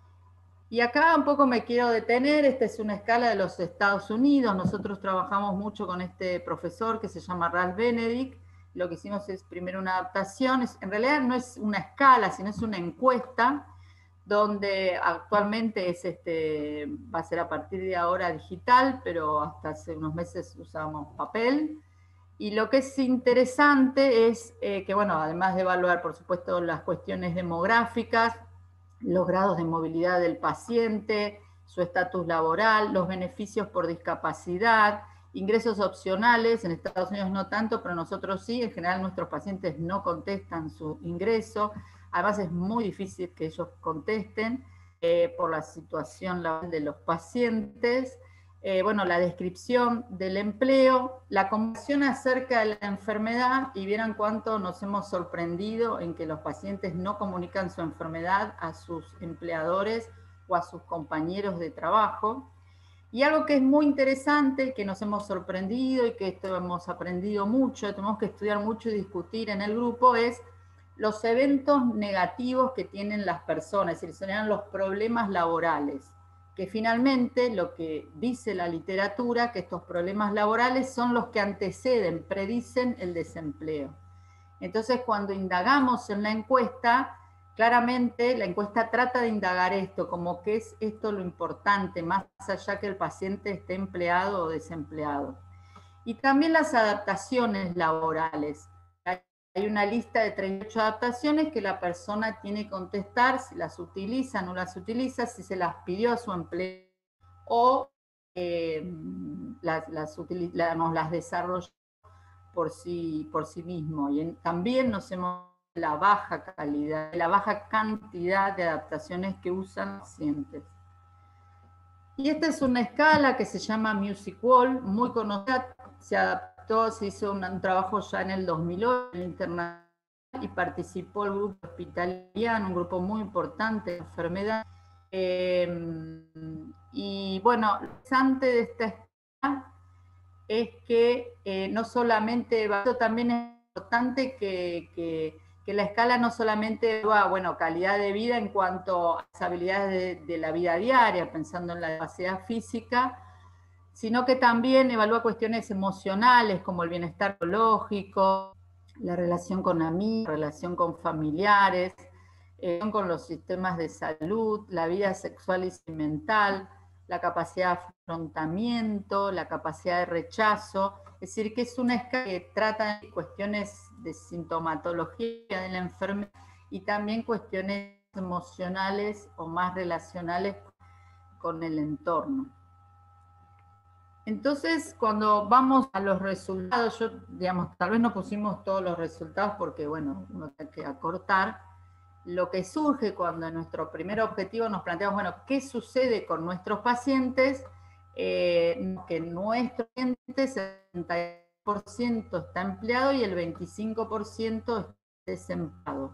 Y acá un poco me quiero detener, esta es una escala de los Estados Unidos, nosotros trabajamos mucho con este profesor que se llama Ralph Benedict, lo que hicimos es primero una adaptación, en realidad no es una escala, sino es una encuesta, donde actualmente va a ser a partir de ahora digital, pero hasta hace unos meses usábamos papel. Y lo que es interesante es que, bueno, además de evaluar, por supuesto, las cuestiones demográficas, los grados de movilidad del paciente, su estatus laboral, los beneficios por discapacidad, ingresos opcionales, en Estados Unidos no tanto, pero nosotros sí, en general nuestros pacientes no contestan su ingreso, además es muy difícil que ellos contesten por la situación laboral de los pacientes. Bueno, la descripción del empleo, la conversación acerca de la enfermedad, y vieran cuánto nos hemos sorprendido en que los pacientes no comunican su enfermedad a sus empleadores o a sus compañeros de trabajo. Y algo que es muy interesante, que nos hemos sorprendido y que esto hemos aprendido mucho, tenemos que estudiar mucho y discutir en el grupo, es los eventos negativos que tienen las personas, es decir, serían los problemas laborales, que finalmente lo que dice la literatura, que estos problemas laborales son los que anteceden, predicen el desempleo. Entonces, cuando indagamos en la encuesta, claramente la encuesta trata de indagar esto, como que es esto lo importante, más allá que el paciente esté empleado o desempleado. Y también las adaptaciones laborales. Hay una lista de 38 adaptaciones que la persona tiene que contestar si las utiliza, no las utiliza, si se las pidió a su empleo o las desarrolló por sí mismo. Y también nos hemos la baja calidad, la baja cantidad de adaptaciones que usan los pacientes. Y esta es una escala que se llama Music Wall, muy conocida, se adaptó, se hizo un trabajo ya en el 2008 en internacional y participó el grupo hospitaliano, un grupo muy importante de enfermedad. Y bueno, lo interesante de esta escala es que no solamente, esto también es importante que la escala no solamente evalúa, bueno, calidad de vida en cuanto a las habilidades de la vida diaria, pensando en la capacidad física, sino que también evalúa cuestiones emocionales como el bienestar psicológico, la relación con amigos, la relación con familiares, con los sistemas de salud, la vida sexual y mental, la capacidad de afrontamiento, la capacidad de rechazo. Es decir, que es una escala que trata de cuestiones de sintomatología de la enfermedad y también cuestiones emocionales o más relacionales con el entorno. Entonces, cuando vamos a los resultados, digamos, tal vez no pusimos todos los resultados porque, bueno, uno tiene que acortar. Lo que surge cuando en nuestro primer objetivo nos planteamos, bueno, ¿qué sucede con nuestros pacientes? Que nuestros pacientes, 25% está empleado y el 25% está desempleado.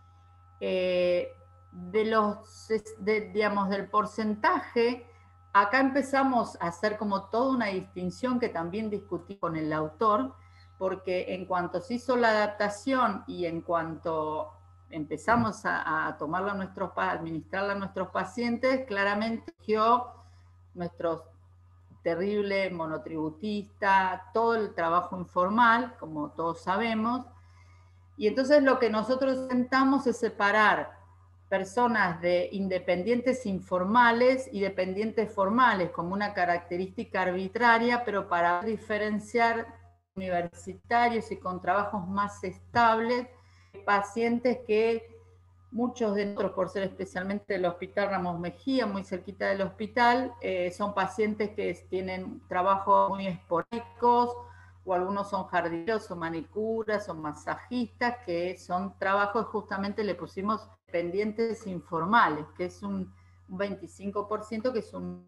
Digamos, del porcentaje, acá empezamos a hacer como toda una distinción que también discutí con el autor, porque en cuanto se hizo la adaptación y en cuanto empezamos a tomarla a administrarla a nuestros pacientes, claramente surgió nuestro terrible monotributista, todo el trabajo informal, como todos sabemos, y entonces lo que nosotros intentamos es separar personas de independientes informales y dependientes formales como una característica arbitraria, pero para diferenciar universitarios y con trabajos más estables, pacientes que muchos de nosotros, por ser especialmente del Hospital Ramos Mejía, muy cerquita del hospital, son pacientes que tienen trabajos muy esporádicos, o algunos son jardineros, o manicuras, o masajistas, que son trabajos, justamente le pusimos dependientes informales, que es un 25%, que es un...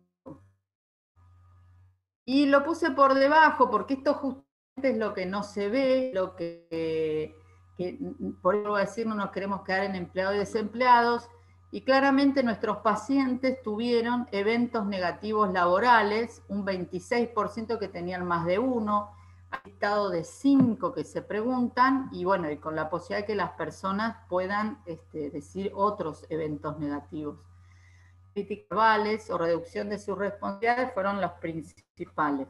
Y lo puse por debajo, porque esto justamente es lo que no se ve, lo que por eso voy a decir, no nos queremos quedar en empleados y desempleados, y claramente nuestros pacientes tuvieron eventos negativos laborales, un 26% que tenían más de uno, hay listado de 5 que se preguntan, y bueno, y con la posibilidad de que las personas puedan decir otros eventos negativos. Críticas verbales o reducción de sus responsabilidades fueron los principales.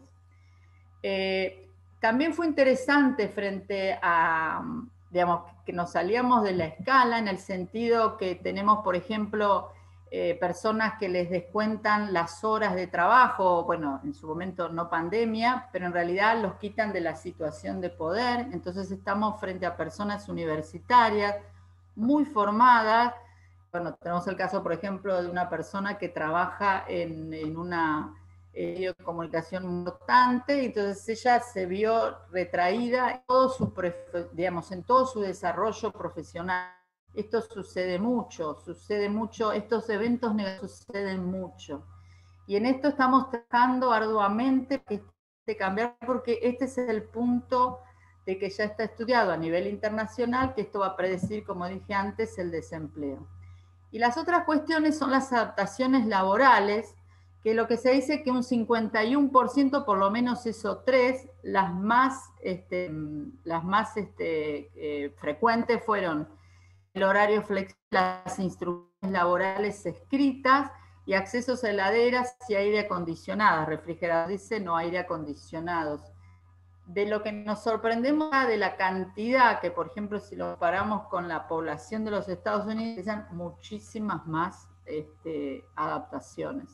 También fue interesante frente a, digamos, que nos salíamos de la escala en el sentido que tenemos, por ejemplo, personas que les descuentan las horas de trabajo, bueno, en su momento no pandemia, pero en realidad los quitan de la situación de poder. Entonces estamos frente a personas universitarias, muy formadas. Bueno, tenemos el caso, por ejemplo, de una persona que trabaja en una medio de comunicación importante, entonces ella se vio retraída en todo su, digamos, en todo su desarrollo profesional. Esto sucede mucho, estos eventos negativos suceden mucho. Y en esto estamos trabajando arduamente de cambiar, porque este es el punto de que ya está estudiado a nivel internacional, que esto va a predecir, como dije antes, el desempleo. Y las otras cuestiones son las adaptaciones laborales, que lo que se dice que un 51%, por lo menos eso 3, las más frecuentes fueron el horario flexible, las instrucciones laborales escritas y accesos a heladeras y aire acondicionado, refrigeradores, dice no aire acondicionados. De lo que nos sorprendemos de la cantidad, que por ejemplo si lo comparamos con la población de los Estados Unidos, necesitan muchísimas más adaptaciones.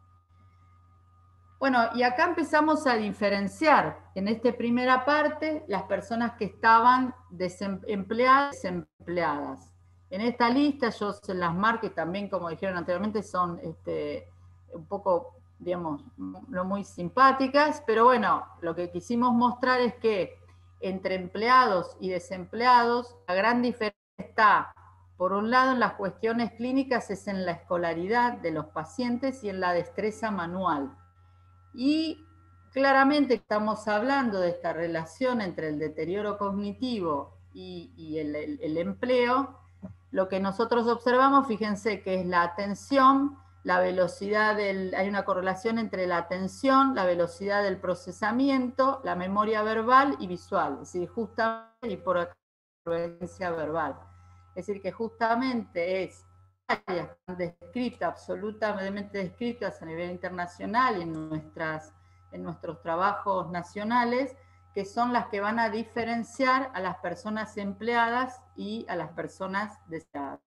Bueno, y acá empezamos a diferenciar en esta primera parte las personas que estaban empleadas y desempleadas. En esta lista yo se las marco y también, como dijeron anteriormente, son un poco, digamos, no muy simpáticas, pero bueno, lo que quisimos mostrar es que entre empleados y desempleados, la gran diferencia está, por un lado, en las cuestiones clínicas, es en la escolaridad de los pacientes y en la destreza manual. Y claramente estamos hablando de esta relación entre el deterioro cognitivo y el empleo. Lo que nosotros observamos, fíjense que es la atención, la velocidad hay una correlación entre la atención, la velocidad del procesamiento, la memoria verbal y visual, es decir, justamente, y por acá, la influencia verbal. Es decir, que justamente es áreas descritas, absolutamente descritas a nivel internacional y en nuestros trabajos nacionales, que son las que van a diferenciar a las personas empleadas y a las personas desempleadas.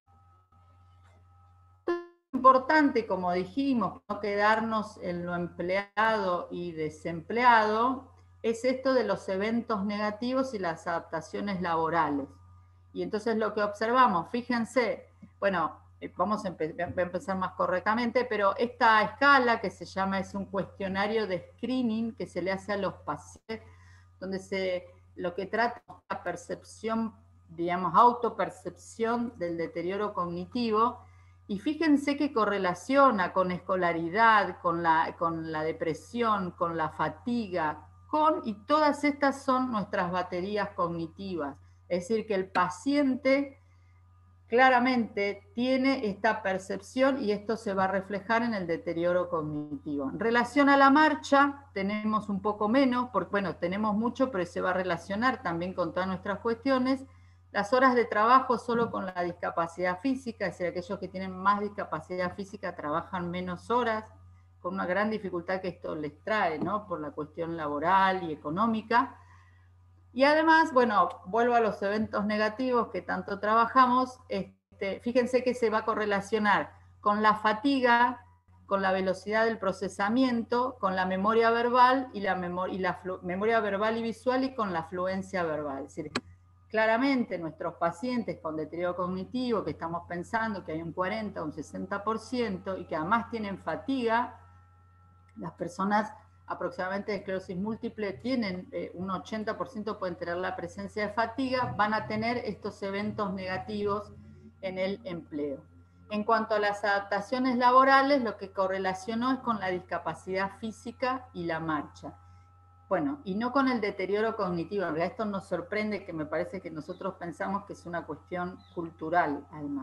Importante, como dijimos, no quedarnos en lo empleado y desempleado, es esto de los eventos negativos y las adaptaciones laborales. Y entonces lo que observamos, fíjense, bueno, vamos a empezar más correctamente, pero esta escala que se llama, es un cuestionario de screening que se le hace a los pacientes, donde lo que trata es la percepción, digamos, autopercepción del deterioro cognitivo. Y fíjense que correlaciona con escolaridad, con la depresión, con la fatiga, y todas estas son nuestras baterías cognitivas. Es decir, que el paciente claramente tiene esta percepción y esto se va a reflejar en el deterioro cognitivo. En relación a la marcha, tenemos un poco menos, porque bueno, tenemos mucho, pero se va a relacionar también con todas nuestras cuestiones. Las horas de trabajo solo con la discapacidad física, es decir, aquellos que tienen más discapacidad física trabajan menos horas, con una gran dificultad que esto les trae, ¿no? Por la cuestión laboral y económica. Y además, bueno, vuelvo a los eventos negativos que tanto trabajamos, fíjense que se va a correlacionar con la fatiga, con la velocidad del procesamiento, con la memoria verbal y la memoria verbal y visual y con la fluencia verbal. Es decir, claramente nuestros pacientes con deterioro cognitivo, que estamos pensando que hay un 40 o un 60% y que además tienen fatiga, las personas aproximadamente de esclerosis múltiple tienen un 80% pueden tener la presencia de fatiga, van a tener estos eventos negativos en el empleo. En cuanto a las adaptaciones laborales, lo que correlacionó es con la discapacidad física y la marcha. Bueno, y no con el deterioro cognitivo. En realidad esto nos sorprende, que me parece que nosotros pensamos que es una cuestión cultural, además.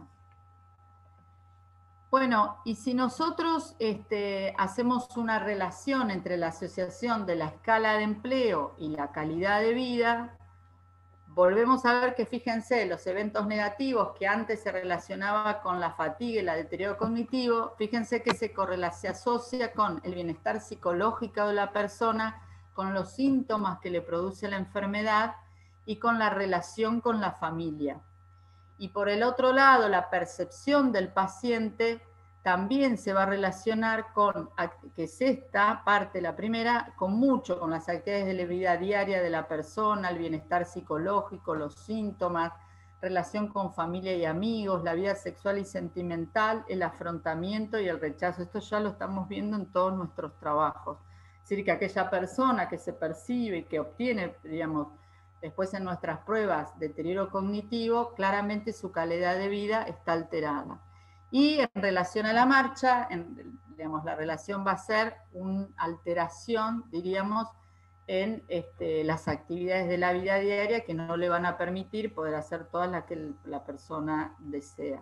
Bueno, y si nosotros hacemos una relación entre la asociación de la escala de empleo y la calidad de vida, volvemos a ver que, fíjense, los eventos negativos que antes se relacionaba con la fatiga y el deterioro cognitivo, fíjense que se asocia con el bienestar psicológico de la persona, con los síntomas que le produce la enfermedad y con la relación con la familia. Y por el otro lado, la percepción del paciente también se va a relacionar con, que es esta parte, la primera, con las actividades de la vida diaria de la persona, el bienestar psicológico, los síntomas, relación con familia y amigos, la vida sexual y sentimental, el afrontamiento y el rechazo. Esto ya lo estamos viendo en todos nuestros trabajos. Es decir, que aquella persona que se percibe y que obtiene, digamos, después en nuestras pruebas de deterioro cognitivo, claramente su calidad de vida está alterada. Y en relación a la marcha, digamos, la relación va a ser una alteración, diríamos, en las actividades de la vida diaria que no le van a permitir poder hacer todas las que la persona desea.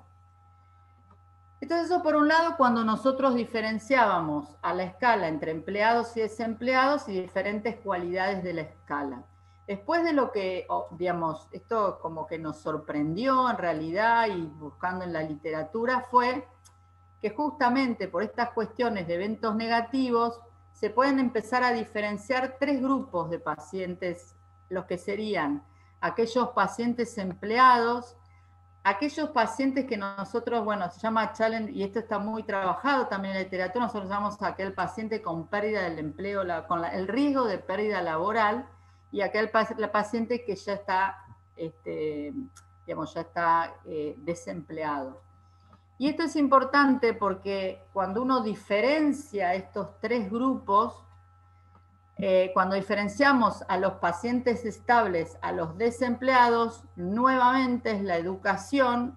Entonces eso por un lado cuando nosotros diferenciábamos a la escala entre empleados y desempleados y diferentes cualidades de la escala. Después de lo que, digamos, esto como que nos sorprendió en realidad y buscando en la literatura fue que justamente por estas cuestiones de eventos negativos se pueden empezar a diferenciar tres grupos de pacientes, los que serían aquellos pacientes empleados, aquellos pacientes que nosotros, bueno, se llama challenge, y esto está muy trabajado también en la literatura, nosotros llamamos a aquel paciente con pérdida del empleo, con el riesgo de pérdida laboral, y aquel paciente que ya está, digamos, ya está desempleado. Y esto es importante porque cuando uno diferencia estos tres grupos, cuando diferenciamos a los pacientes estables a los desempleados, nuevamente es la educación,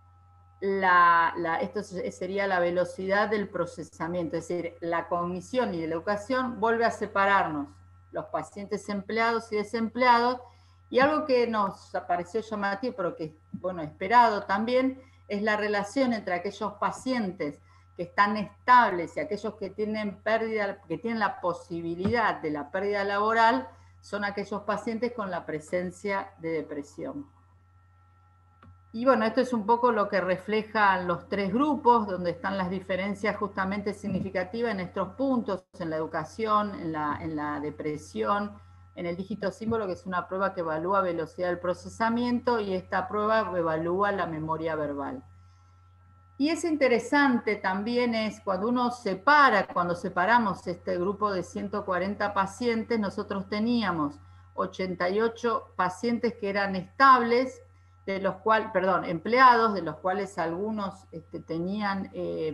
esto sería la velocidad del procesamiento, es decir, la cognición y la educación vuelve a separarnos, los pacientes empleados y desempleados, y algo que nos pareció llamativo, pero que, bueno, esperado también, es la relación entre aquellos pacientes que están estables y aquellos que tienen pérdida, que tienen la posibilidad de la pérdida laboral, son aquellos pacientes con la presencia de depresión. Y bueno, esto es un poco lo que reflejan los tres grupos, donde están las diferencias justamente significativas en estos puntos, en la educación, en la depresión, en el dígito símbolo, que es una prueba que evalúa velocidad del procesamiento, y esta prueba evalúa la memoria verbal. Y es interesante también es cuando uno cuando separamos este grupo de 140 pacientes, nosotros teníamos 88 pacientes que eran estables, de los cuales, empleados, de los cuales algunos tenían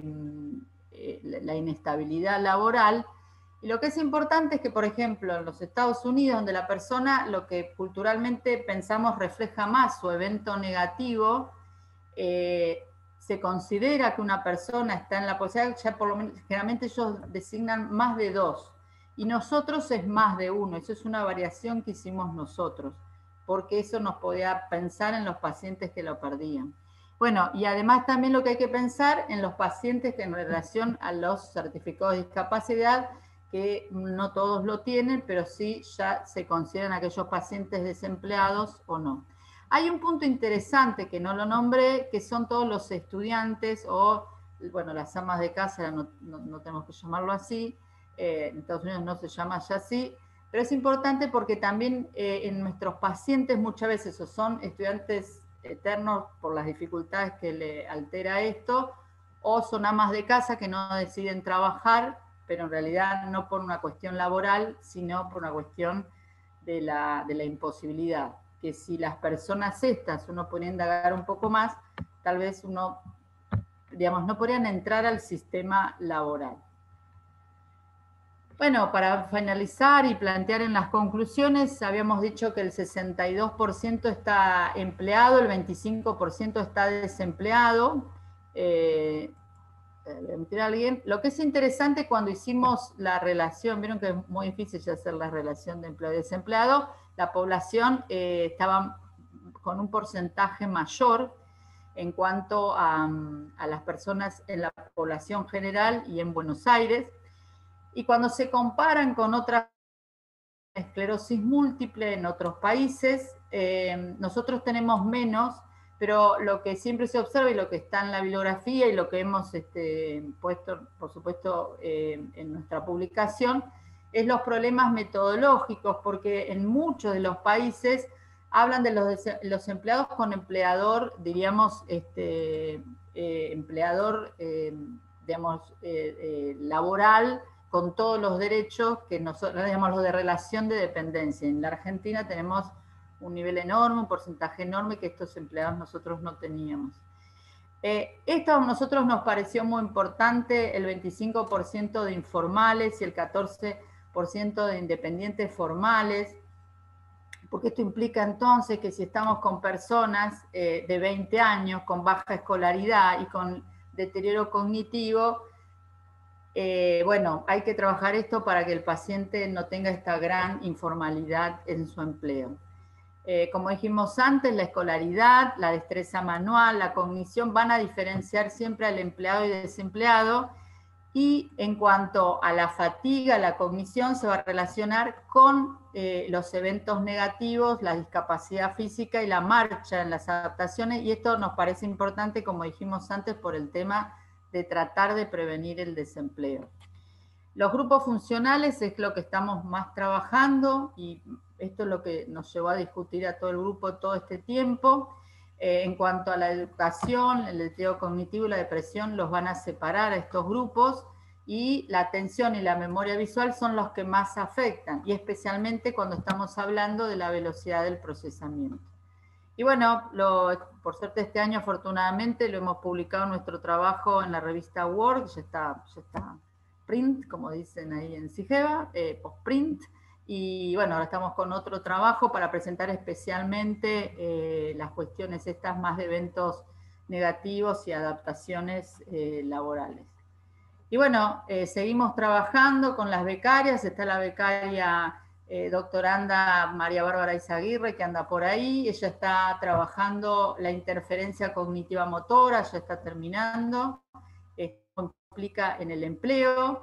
la inestabilidad laboral. Y lo que es importante es que, por ejemplo, en los Estados Unidos, donde la persona, lo que culturalmente pensamos refleja más su evento negativo, se considera que una persona está en la posibilidad, ya por lo menos, generalmente ellos designan más de 2. y nosotros es más de uno. Eso es una variación que hicimos nosotros, porque eso nos podía pensar en los pacientes que lo perdían. Bueno, y además también lo que hay que pensar en los pacientes que en relación a los certificados de discapacidad, que no todos lo tienen, pero sí ya se consideran aquellos pacientes desempleados o no. Hay un punto interesante que no lo nombré, que son todos los estudiantes o, bueno, las amas de casa, no tenemos que llamarlo así, en Estados Unidos no se llama ya así, pero es importante porque también en nuestros pacientes muchas veces o son estudiantes eternos por las dificultades que le altera esto, o son amas de casa que no deciden trabajar, pero en realidad no por una cuestión laboral, sino por una cuestión de la imposibilidad. Que si las personas estas, uno podría indagar un poco más, tal vez uno, digamos, no podrían entrar al sistema laboral. Bueno, para finalizar y plantear en las conclusiones, habíamos dicho que el 62% está empleado, el 25% está desempleado. Lo que es interesante cuando hicimos la relación, vieron que es muy difícil ya hacer la relación de empleado y desempleado, la población estaba con un porcentaje mayor en cuanto a las personas en la población general y en Buenos Aires. Y cuando se comparan con otras esclerosis múltiple en otros países, nosotros tenemos menos, pero lo que siempre se observa y lo que está en la bibliografía y lo que hemos puesto, por supuesto, en nuestra publicación, es los problemas metodológicos, porque en muchos de los países hablan de los empleados con empleador, diríamos, empleador, digamos, laboral, con todos los derechos que nosotros, digamos, los de relación de dependencia. En la Argentina tenemos un nivel enorme, un porcentaje enorme que estos empleados nosotros no teníamos. Esto a nosotros nos pareció muy importante, el 25% de informales y el 14% de independientes formales, porque esto implica entonces que si estamos con personas de 20 años, con baja escolaridad y con deterioro cognitivo, bueno, hay que trabajar esto para que el paciente no tenga esta gran informalidad en su empleo. Como dijimos antes, la escolaridad, la destreza manual, la cognición van a diferenciar siempre al empleado y desempleado, y en cuanto a la fatiga, la cognición se va a relacionar con los eventos negativos, la discapacidad física y la marcha en las adaptaciones, y esto nos parece importante, como dijimos antes, por el tema de tratar de prevenir el desempleo. Los grupos funcionales es lo que estamos más trabajando, y esto es lo que nos llevó a discutir a todo el grupo todo este tiempo. En cuanto a la educación, el deterioro cognitivo y la depresión los van a separar a estos grupos, y la atención y la memoria visual son los que más afectan, y especialmente cuando estamos hablando de la velocidad del procesamiento. Y bueno, por suerte este año afortunadamente lo hemos publicado nuestro trabajo en la revista Work, ya está print, como dicen ahí en Sigeva, post-print, y bueno, ahora estamos con otro trabajo para presentar especialmente las cuestiones estas más de eventos negativos y adaptaciones laborales. Y bueno, seguimos trabajando con las becarias, está la becaria doctoranda María Bárbara Izaguirre, que anda por ahí. Ella está trabajando la interferencia cognitiva motora, ya está terminando, esto implica en el empleo.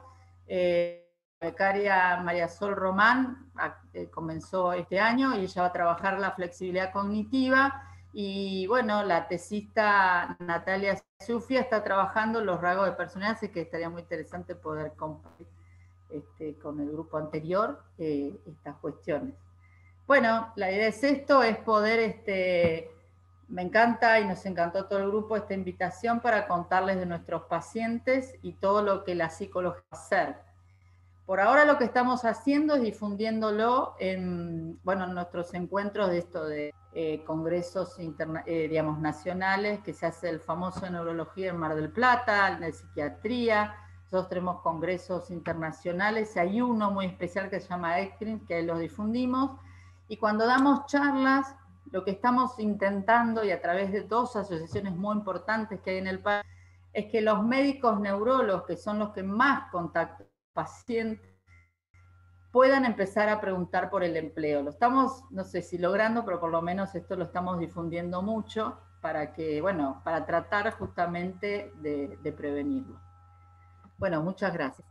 La becaria María Sol Román comenzó este año y ella va a trabajar la flexibilidad cognitiva. Y bueno, la tesista Natalia Sufia está trabajando los rasgos de personalidad, así que estaría muy interesante poder compartir con el grupo anterior estas cuestiones. Bueno, la idea es esto, es poder, me encanta y nos encantó todo el grupo esta invitación para contarles de nuestros pacientes y todo lo que la psicología va a hacer. Por ahora lo que estamos haciendo es difundiéndolo en nuestros encuentros de congresos digamos, nacionales, que se hace el famoso de neurología en Mar del Plata, de psiquiatría. Nosotros tenemos congresos internacionales, hay uno muy especial que se llama ECTRIN, que ahí los difundimos, y cuando damos charlas, lo que estamos intentando, y a través de dos asociaciones muy importantes que hay en el país, es que los médicos neurólogos, que son los que más contactan con pacientes, puedan empezar a preguntar por el empleo. Lo estamos, no sé si logrando, pero por lo menos esto lo estamos difundiendo mucho para que, bueno, para tratar justamente de prevenirlo. Bueno, muchas gracias.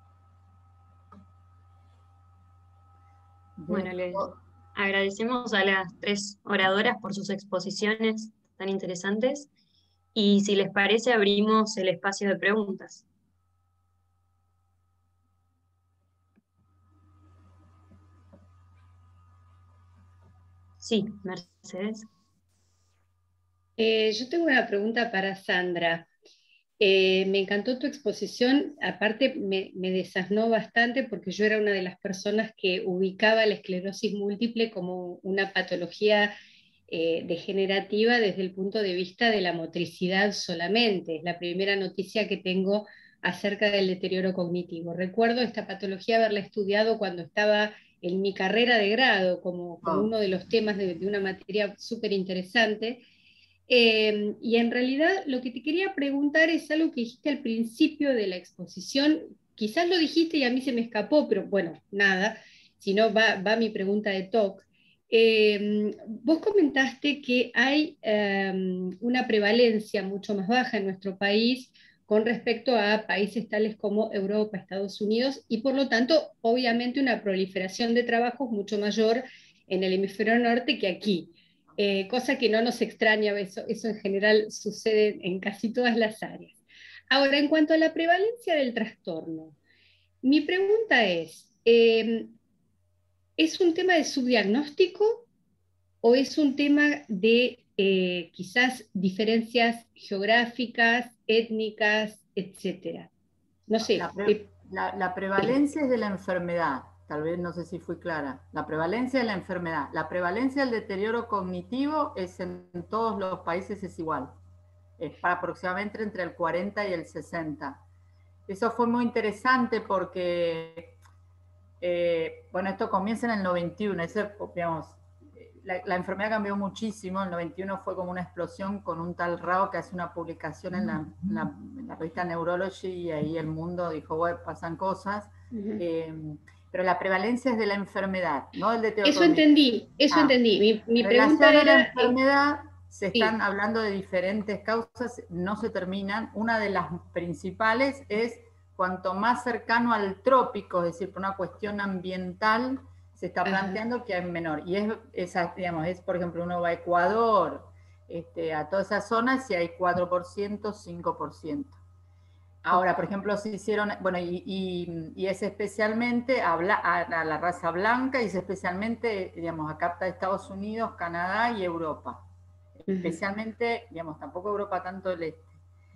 Bueno, les agradecemos a las 3 oradoras por sus exposiciones tan interesantes y si les parece abrimos el espacio de preguntas. Sí, Mercedes. Yo tengo una pregunta para Sandra. Me encantó tu exposición, aparte me desasnó bastante porque yo era una de las personas que ubicaba la esclerosis múltiple como una patología degenerativa desde el punto de vista de la motricidad solamente. Es la primera noticia que tengo acerca del deterioro cognitivo. Recuerdo esta patología haberla estudiado cuando estaba en mi carrera de grado como uno de los temas de una materia súper interesante. Y en realidad lo que te quería preguntar es algo que dijiste al principio de la exposición, quizás lo dijiste y a mí se me escapó, pero bueno, nada, si no va mi pregunta de TOC. Vos comentaste que hay una prevalencia mucho más baja en nuestro país con respecto a países tales como Europa, Estados Unidos, y por lo tanto, obviamente, una proliferación de trabajos mucho mayor en el hemisferio norte que aquí. Cosa que no nos extraña, eso en general sucede en casi todas las áreas. Ahora, en cuanto a la prevalencia del trastorno, mi pregunta ¿es un tema de subdiagnóstico o es un tema de quizás diferencias geográficas, étnicas, etcétera? No sé. La prevalencia es de la enfermedad. Tal vez no sé si fui clara. La prevalencia de la enfermedad. La prevalencia del deterioro cognitivo es en todos los países es igual. Es para aproximadamente entre el 40 y el 60. Eso fue muy interesante porque, bueno, esto comienza en el 91. Digamos, la enfermedad cambió muchísimo. En el 91 fue como una explosión con un tal Rao que hace una publicación en la revista Neurology y ahí el mundo dijo, bueno, pasan cosas. Pero la prevalencia es de la enfermedad, no del deterioro. Eso entendí, eso entendí. Mi pregunta era... En relación a la enfermedad, se están hablando de diferentes causas, no se terminan. Una de las principales es cuanto más cercano al trópico, es decir, por una cuestión ambiental, se está planteando que hay menor. Y digamos, por ejemplo, uno va a Ecuador, a todas esas zonas, y hay 4%, 5%. Ahora, por ejemplo, se hicieron, bueno, y es especialmente a la raza blanca, y es especialmente, digamos, a capta de Estados Unidos, Canadá y Europa. Especialmente, digamos, tampoco Europa tanto el este.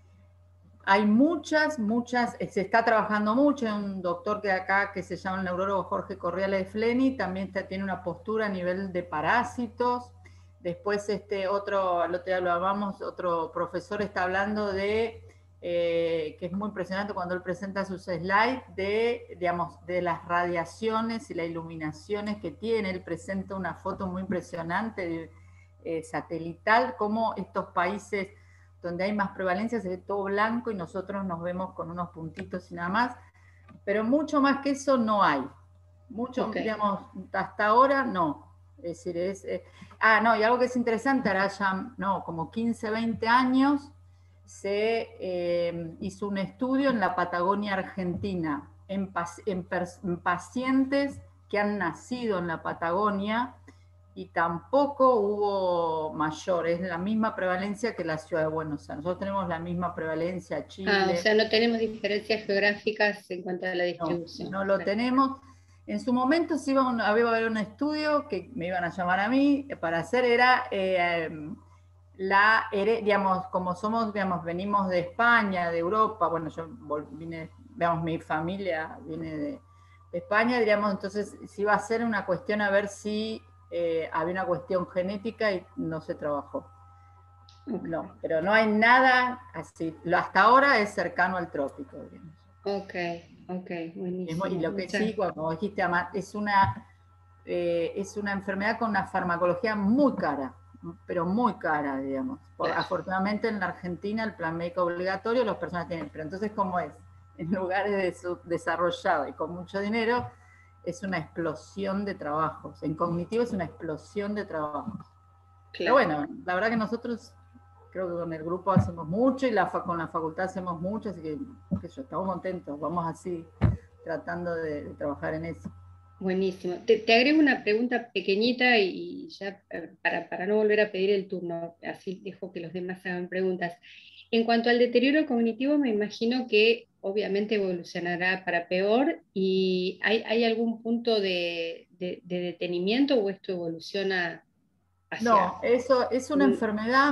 Hay muchas, se está trabajando mucho. Hay un doctor que acá, que se llama el neurólogo Jorge Corriales de Fleni, también tiene una postura a nivel de parásitos. Después otro día lo hablamos, otro profesor está hablando de, que es muy impresionante cuando él presenta sus slides, digamos, de las radiaciones y las iluminaciones que tiene. Él presenta una foto muy impresionante satelital, cómo estos países donde hay más prevalencia se ve todo blanco y nosotros nos vemos con unos puntitos y nada más, pero mucho más que eso no hay. Mucho, digamos, hasta ahora no. Es decir, no, y algo que es interesante, ahora ya, como 15, 20 años, se hizo un estudio en la Patagonia Argentina, en pacientes que han nacido en la Patagonia, y tampoco hubo mayor, es la misma prevalencia que la ciudad de Buenos Aires. Nosotros tenemos la misma prevalencia, Chile. O sea, no tenemos diferencias geográficas en cuanto a la distribución. No lo tenemos. En su momento sí iba a haber un estudio que me iban a llamar a mí para hacer, era digamos, como somos, digamos, venimos de España, de Europa, bueno, yo vine, digamos, mi familia viene de España, diríamos, entonces sí iba a ser una cuestión a ver si había una cuestión genética y no se trabajó. No, pero no hay nada así. Hasta ahora es cercano al trópico, digamos. Ok, buenísimo. Y lo que sí, como dijiste, es una enfermedad con una farmacología muy cara, pero muy cara, digamos. Afortunadamente en la Argentina el plan médico obligatorio las personas tienen, pero entonces, ¿cómo es? En lugares desarrollados y con mucho dinero, es una explosión de trabajos. En cognitivo es una explosión de trabajos. Claro. Pero bueno, la verdad que nosotros creo que con el grupo hacemos mucho y con la facultad hacemos mucho, así que estamos contentos, vamos así tratando de trabajar en eso. Buenísimo. Te agrego una pregunta pequeñita y ya para no volver a pedir el turno, así dejo que los demás hagan preguntas. En cuanto al deterioro cognitivo, me imagino que obviamente evolucionará para peor, y ¿hay algún punto de detenimiento o esto evoluciona hacia...? No, eso es una enfermedad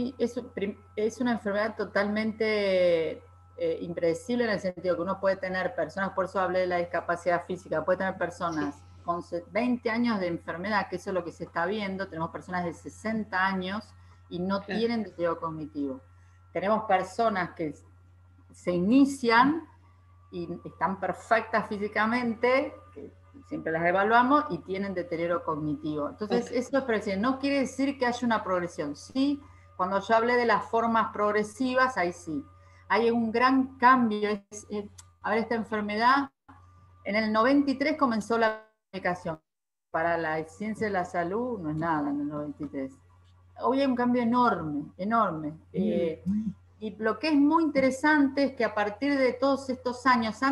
es una enfermedad totalmente impredecible, en el sentido que uno puede tener personas, por eso hablé de la discapacidad física, puede tener personas con 20 años de enfermedad, que eso es lo que se está viendo, tenemos personas de 60 años y no tienen deterioro cognitivo. Tenemos personas que se inician y están perfectas físicamente, que siempre las evaluamos, y tienen deterioro cognitivo. Entonces, eso es progresivo. No quiere decir que haya una progresión. Sí, cuando yo hablé de las formas progresivas, ahí sí. Hay un gran cambio. A ver, esta enfermedad, en el 93 comenzó la medicación. Para la ciencia de la salud no es nada en el 93. Hoy hay un cambio enorme, enorme. Y lo que es muy interesante es que a partir de todos estos años,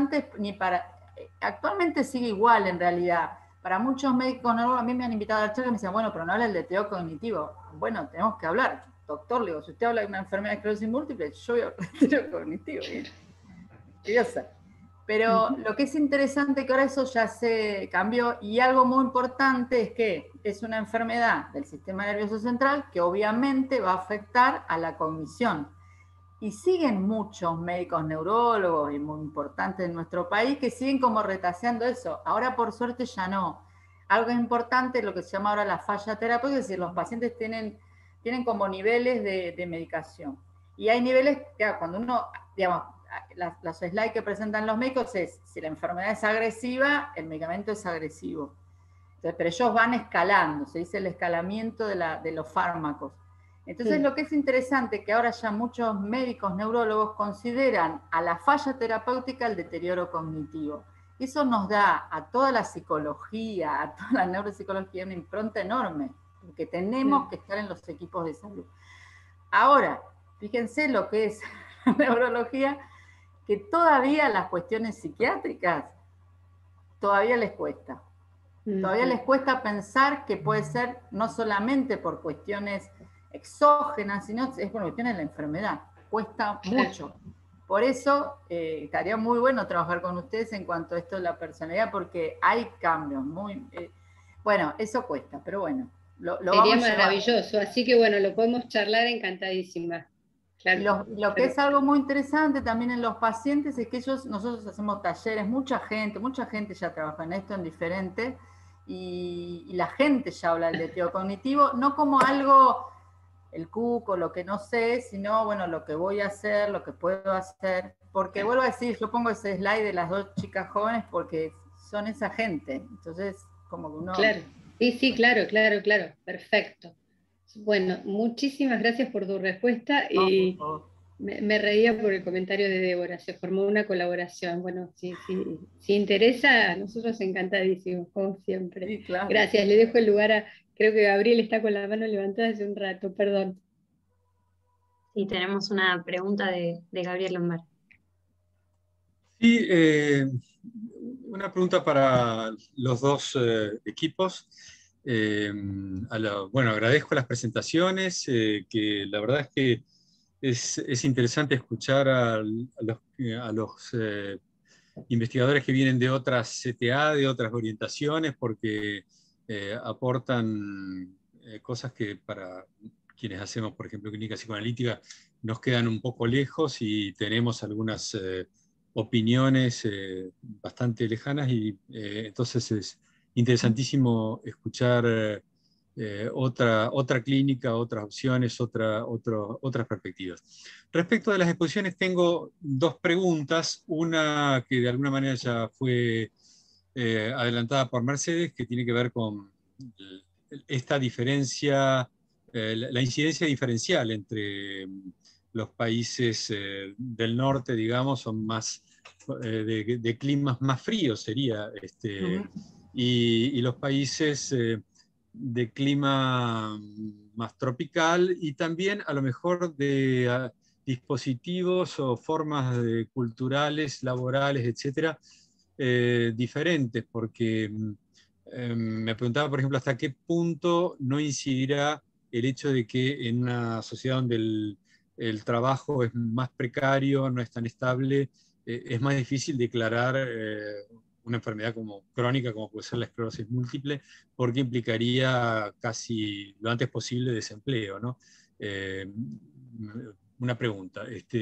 actualmente sigue igual en realidad. Para muchos médicos, a mí me han invitado a la charla y me dicen, bueno, pero no habla del deterioro cognitivo. Bueno, tenemos que hablar. Doctor, le digo, si usted habla de una enfermedad de esclerosis múltiple, yo voy a hablar del deterioro cognitivo. Curiosa. Pero lo que es interesante es que ahora eso ya se cambió, y algo muy importante es que es una enfermedad del sistema nervioso central que obviamente va a afectar a la cognición. Y siguen muchos médicos neurólogos y muy importantes en nuestro país que siguen como retaseando eso. Ahora por suerte ya no. Algo importante es lo que se llama ahora la falla terapéutica, es decir, los pacientes tienen como niveles de medicación. Y hay niveles, claro, cuando uno, digamos, los slides que presentan los médicos es, si la enfermedad es agresiva, el medicamento es agresivo. Entonces, pero ellos van escalando, se dice el escalamiento de los fármacos. Entonces, lo que es interesante es que ahora ya muchos médicos neurólogos consideran a la falla terapéutica el deterioro cognitivo. Eso nos da a toda la psicología, a toda la neuropsicología, una impronta enorme, porque tenemos que estar en los equipos de salud. Ahora, fíjense lo que es la neurología, que todavía las cuestiones psiquiátricas todavía les cuesta. Todavía les cuesta pensar que puede ser no solamente por cuestiones exógenas, sino es por cuestiones de la enfermedad. Cuesta mucho. Por eso estaría muy bueno trabajar con ustedes en cuanto a esto de la personalidad, porque hay cambios bueno, eso cuesta, pero bueno. Sería maravilloso, así que bueno, lo podemos charlar encantadísima. Claro. Lo que es algo muy interesante también en los pacientes es que nosotros hacemos talleres, mucha gente ya trabaja en esto, en diferente, y la gente ya habla del deterioro cognitivo, no como algo, el cuco, lo que no sé, sino, bueno, lo que voy a hacer, lo que puedo hacer, porque vuelvo a decir, yo pongo ese slide de las dos chicas jóvenes porque son esa gente, entonces, como que uno... Claro, sí, claro, perfecto. Bueno, muchísimas gracias por tu respuesta, y me reía por el comentario de Débora, se formó una colaboración. Bueno, si interesa, a nosotros encantadísimos, como siempre. Sí, claro. Gracias, le dejo el lugar creo que Gabriel está con la mano levantada hace un rato, perdón. Sí, tenemos una pregunta de Gabriel Lombard. Sí, una pregunta para los dos equipos. Bueno, agradezco las presentaciones, que la verdad es que es interesante escuchar a los investigadores que vienen de otras CTA, de otras orientaciones, porque aportan cosas que para quienes hacemos, por ejemplo, clínica psicoanalítica, nos quedan un poco lejos y tenemos algunas opiniones bastante lejanas, y entonces es interesantísimo escuchar otra clínica, otras opciones, otras perspectivas. Respecto de las exposiciones, tengo dos preguntas. Una que de alguna manera ya fue adelantada por Mercedes, que tiene que ver con esta diferencia, la incidencia diferencial entre los países del norte, digamos, son más de climas más fríos, sería, y los países de clima más tropical, y también a lo mejor de dispositivos o formas culturales, laborales, etcétera, diferentes, porque me preguntaba, por ejemplo, hasta qué punto no incidirá el hecho de que en una sociedad donde el trabajo es más precario, no es tan estable, es más difícil declarar una enfermedad como crónica, como puede ser la esclerosis múltiple, porque implicaría casi lo antes posible desempleo, ¿no? Una pregunta.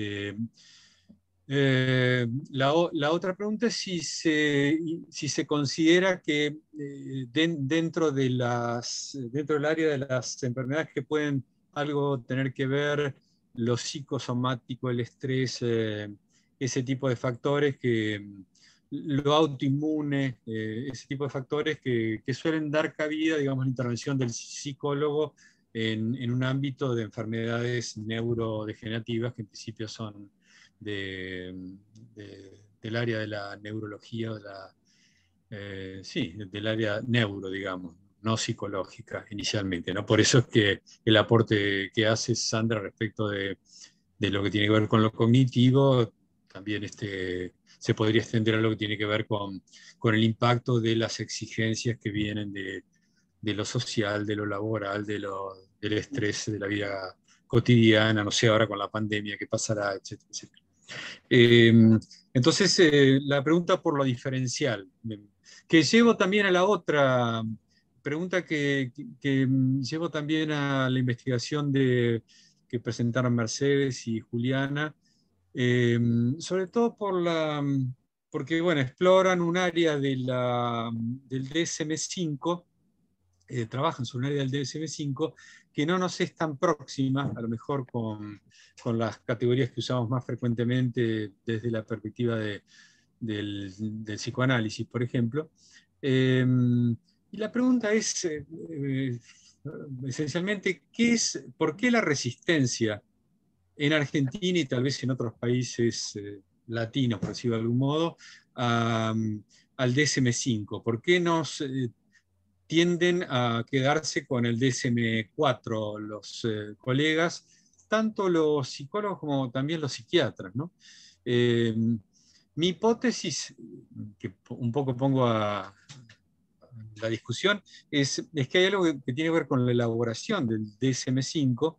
La otra pregunta es si se considera que dentro del área de las enfermedades que pueden algo tener que ver lo psicosomático, el estrés, ese tipo de factores lo autoinmune, ese tipo de factores que suelen dar cabida, digamos, a la intervención del psicólogo en un ámbito de enfermedades neurodegenerativas que en principio son del área de la neurología, sí, del área neuro, digamos, no psicológica inicialmente, ¿no? Por eso es que el aporte que hace Sandra respecto de lo que tiene que ver con lo cognitivo, también se podría extender a lo que tiene que ver con el impacto de las exigencias que vienen de lo social, de lo laboral, del estrés de la vida cotidiana, no sé, ahora con la pandemia, qué pasará, etcétera, etcétera. Entonces, la pregunta por lo diferencial, que llevo también a la otra pregunta que llevo también a la investigación que presentaron Mercedes y Juliana, sobre todo porque bueno, exploran un área del DSM-5, trabajan sobre un área del DSM-5 que no nos es tan próxima, a lo mejor con las categorías que usamos más frecuentemente desde la perspectiva del psicoanálisis, por ejemplo. Y la pregunta es, esencialmente, ¿por qué la resistencia en Argentina y tal vez en otros países latinos, por decirlo de algún modo, al DSM-5? ¿Por qué nos tienden a quedarse con el DSM-4 los colegas, tanto los psicólogos como también los psiquiatras, ¿no? Mi hipótesis, que un poco pongo a la discusión, es que hay algo que tiene que ver con la elaboración del DSM-5,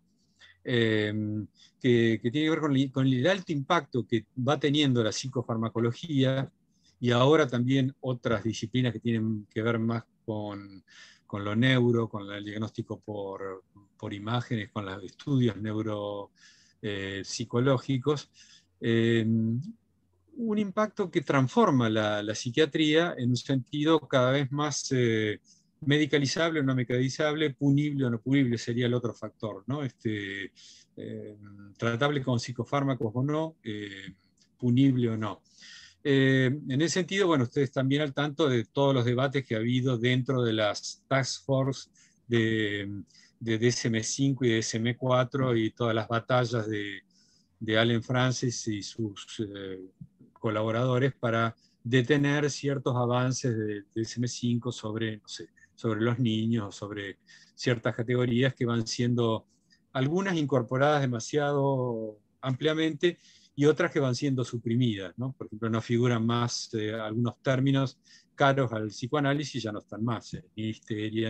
que tiene que ver con el alto impacto que va teniendo la psicofarmacología y ahora también otras disciplinas que tienen que ver más con lo neuro, con el diagnóstico por imágenes, con los estudios neuropsicológicos, un impacto que transforma la psiquiatría en un sentido cada vez más medicalizable o no medicalizable, punible o no punible sería el otro factor, ¿no? Tratable con psicofármacos o no, punible o no. En ese sentido, bueno, ustedes están bien al tanto de todos los debates que ha habido dentro de las task force de DSM-5 y DSM-4 y todas las batallas de Allen Frances y sus colaboradores para detener ciertos avances de DSM-5 sobre, no sé, sobre los niños, sobre ciertas categorías que van siendo algunas incorporadas demasiado ampliamente y otras que van siendo suprimidas, ¿no? Por ejemplo, no figuran más algunos términos caros al psicoanálisis, ya no están más, ni histeria,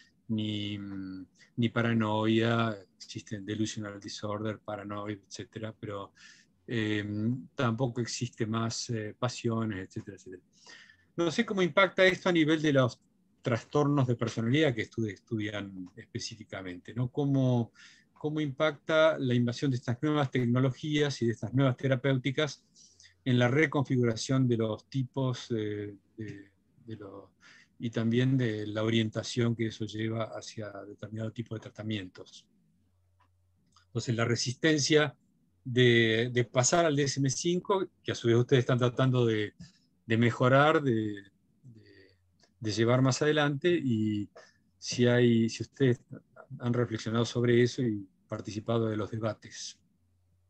ni paranoia, existen delusional disorder, paranoia, etcétera, pero tampoco existe más pasiones, etcétera, etcétera. No sé cómo impacta esto a nivel de los trastornos de personalidad que estudian específicamente, ¿no? ¿Cómo impacta la invasión de estas nuevas tecnologías y de estas nuevas terapéuticas en la reconfiguración de los tipos y también de la orientación que eso lleva hacia determinado tipo de tratamientos? Entonces, la resistencia de pasar al DSM-5, que a su vez ustedes están tratando de mejorar, de llevar más adelante, y si ustedes han reflexionado sobre eso y participado de los debates.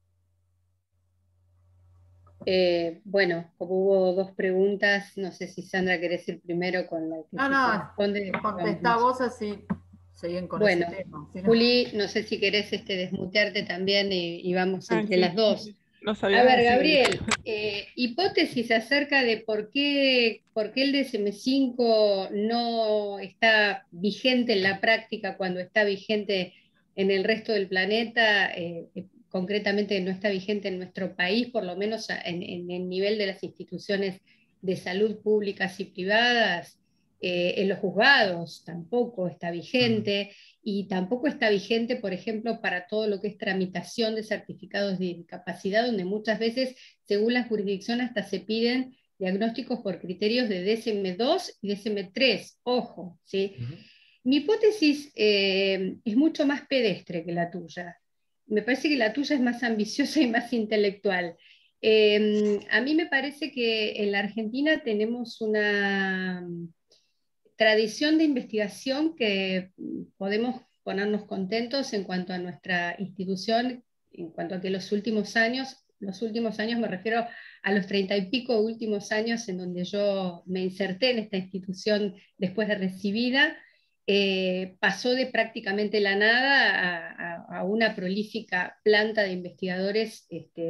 Bueno, como hubo dos preguntas, no sé si Sandra querés ir primero con la que No, responde. contestá vos así siguen con Bueno, ese tema. ¿Sí? Juli, no sé si querés desmutearte también y vamos entre Sí, las dos. no A sabía ver, decir. Gabriel, hipótesis acerca de por qué el DSM-5 no está vigente en la práctica cuando está vigente en el resto del planeta, concretamente no está vigente en nuestro país, por lo menos en el nivel de las instituciones de salud públicas y privadas, en los juzgados tampoco está vigente. Y tampoco está vigente, por ejemplo, para todo lo que es tramitación de certificados de discapacidad, donde muchas veces, según la jurisdicción, hasta se piden diagnósticos por criterios de DSM-2 y DSM-3, ojo, ¿sí? Mi hipótesis es mucho más pedestre que la tuya. Me parece que la tuya es más ambiciosa y más intelectual. A mí me parece que en la Argentina tenemos una tradición de investigación que podemos ponernos contentos en cuanto a nuestra institución, en cuanto a que los últimos años me refiero a los 30 y pico últimos años en donde yo me inserté en esta institución después de recibida, pasó de prácticamente la nada a una prolífica planta de investigadores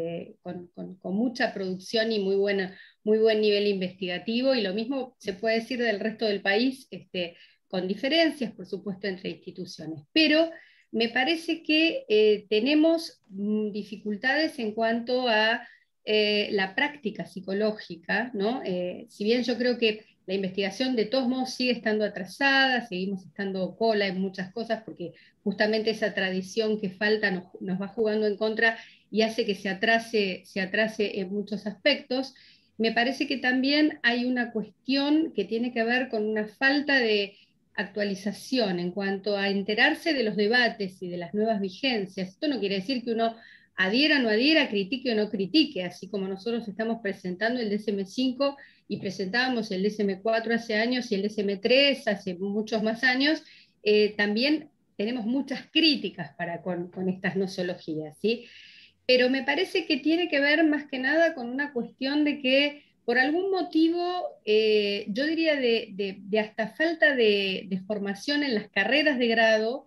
con mucha producción y muy buen nivel investigativo, y lo mismo se puede decir del resto del país, con diferencias, por supuesto, entre instituciones. Pero me parece que tenemos dificultades en cuanto a la práctica psicológica, ¿no? Si bien yo creo que la investigación de todos modos sigue estando atrasada, seguimos estando cola en muchas cosas, porque justamente esa tradición que falta nos va jugando en contra y hace que se atrase en muchos aspectos. Me parece que también hay una cuestión que tiene que ver con una falta de actualización en cuanto a enterarse de los debates y de las nuevas vigencias. Esto no quiere decir que uno adhiera o no adhiera, critique o no critique, así como nosotros estamos presentando el DSM-5 y presentábamos el DSM-4 hace años y el DSM-3 hace muchos más años, también tenemos muchas críticas con estas nosologías, ¿sí? Pero me parece que tiene que ver más que nada con una cuestión de que por algún motivo, yo diría de hasta falta de formación en las carreras de grado,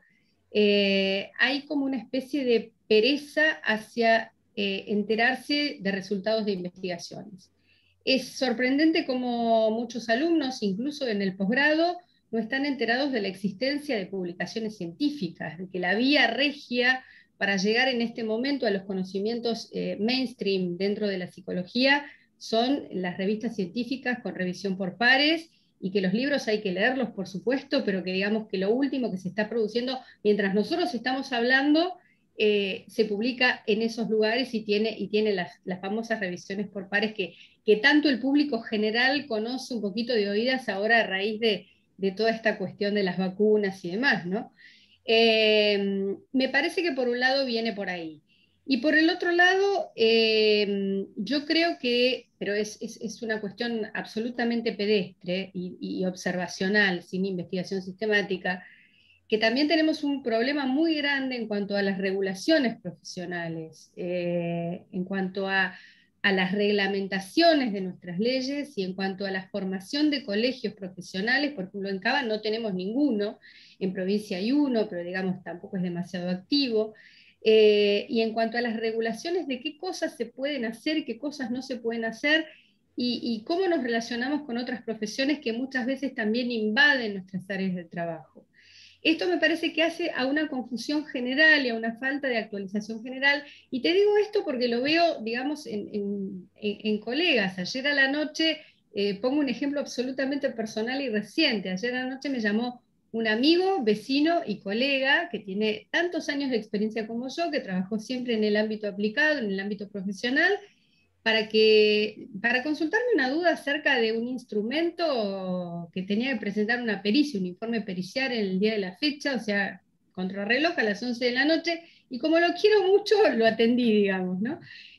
hay como una especie de pereza hacia enterarse de resultados de investigaciones. Es sorprendente como muchos alumnos, incluso en el posgrado, no están enterados de la existencia de publicaciones científicas, de que la vía regia para llegar en este momento a los conocimientos mainstream dentro de la psicología son las revistas científicas con revisión por pares, y que los libros hay que leerlos, por supuesto, pero que digamos que lo último que se está produciendo, mientras nosotros estamos hablando, se publica en esos lugares y tiene las famosas revisiones por pares que tanto el público general conoce un poquito de oídas ahora a raíz de toda esta cuestión de las vacunas y demás, ¿no? Me parece que por un lado viene por ahí. Y por el otro lado, yo creo que, pero es una cuestión absolutamente pedestre y observacional, sin investigación sistemática, que también tenemos un problema muy grande en cuanto a las regulaciones profesionales, en cuanto a las reglamentaciones de nuestras leyes y en cuanto a la formación de colegios profesionales. Por ejemplo, en Cava no tenemos ninguno, en provincia hay uno, pero digamos tampoco es demasiado activo. Y en cuanto a las regulaciones de qué cosas se pueden hacer, qué cosas no se pueden hacer, y cómo nos relacionamos con otras profesiones que muchas veces también invaden nuestras áreas de trabajo. Esto me parece que hace a una confusión general y a una falta de actualización general. Y te digo esto porque lo veo, digamos, en colegas. Ayer a la noche, pongo un ejemplo absolutamente personal y reciente. Ayer a la noche me llamó un amigo, vecino y colega que tiene tantos años de experiencia como yo, que trabajó siempre en el ámbito aplicado, en el ámbito profesional, para consultarme una duda acerca de un instrumento que tenía que presentar una pericia, un informe pericial en el día de la fecha, o sea, contrarreloj a las 11 de la noche, y como lo quiero mucho, lo atendí, digamos, ¿no?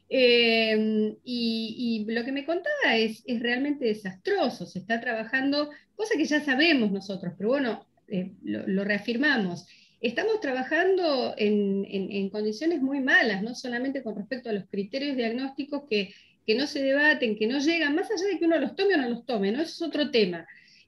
Y lo que me contaba es realmente desastroso. Se está trabajando, cosa que ya sabemos nosotros, pero bueno, lo reafirmamos. Estamos trabajando en condiciones muy malas, no solamente con respecto a los criterios diagnósticos que que no se debaten, que no llegan, más allá de que uno los tome o no los tome, ¿no? Eso es otro tema.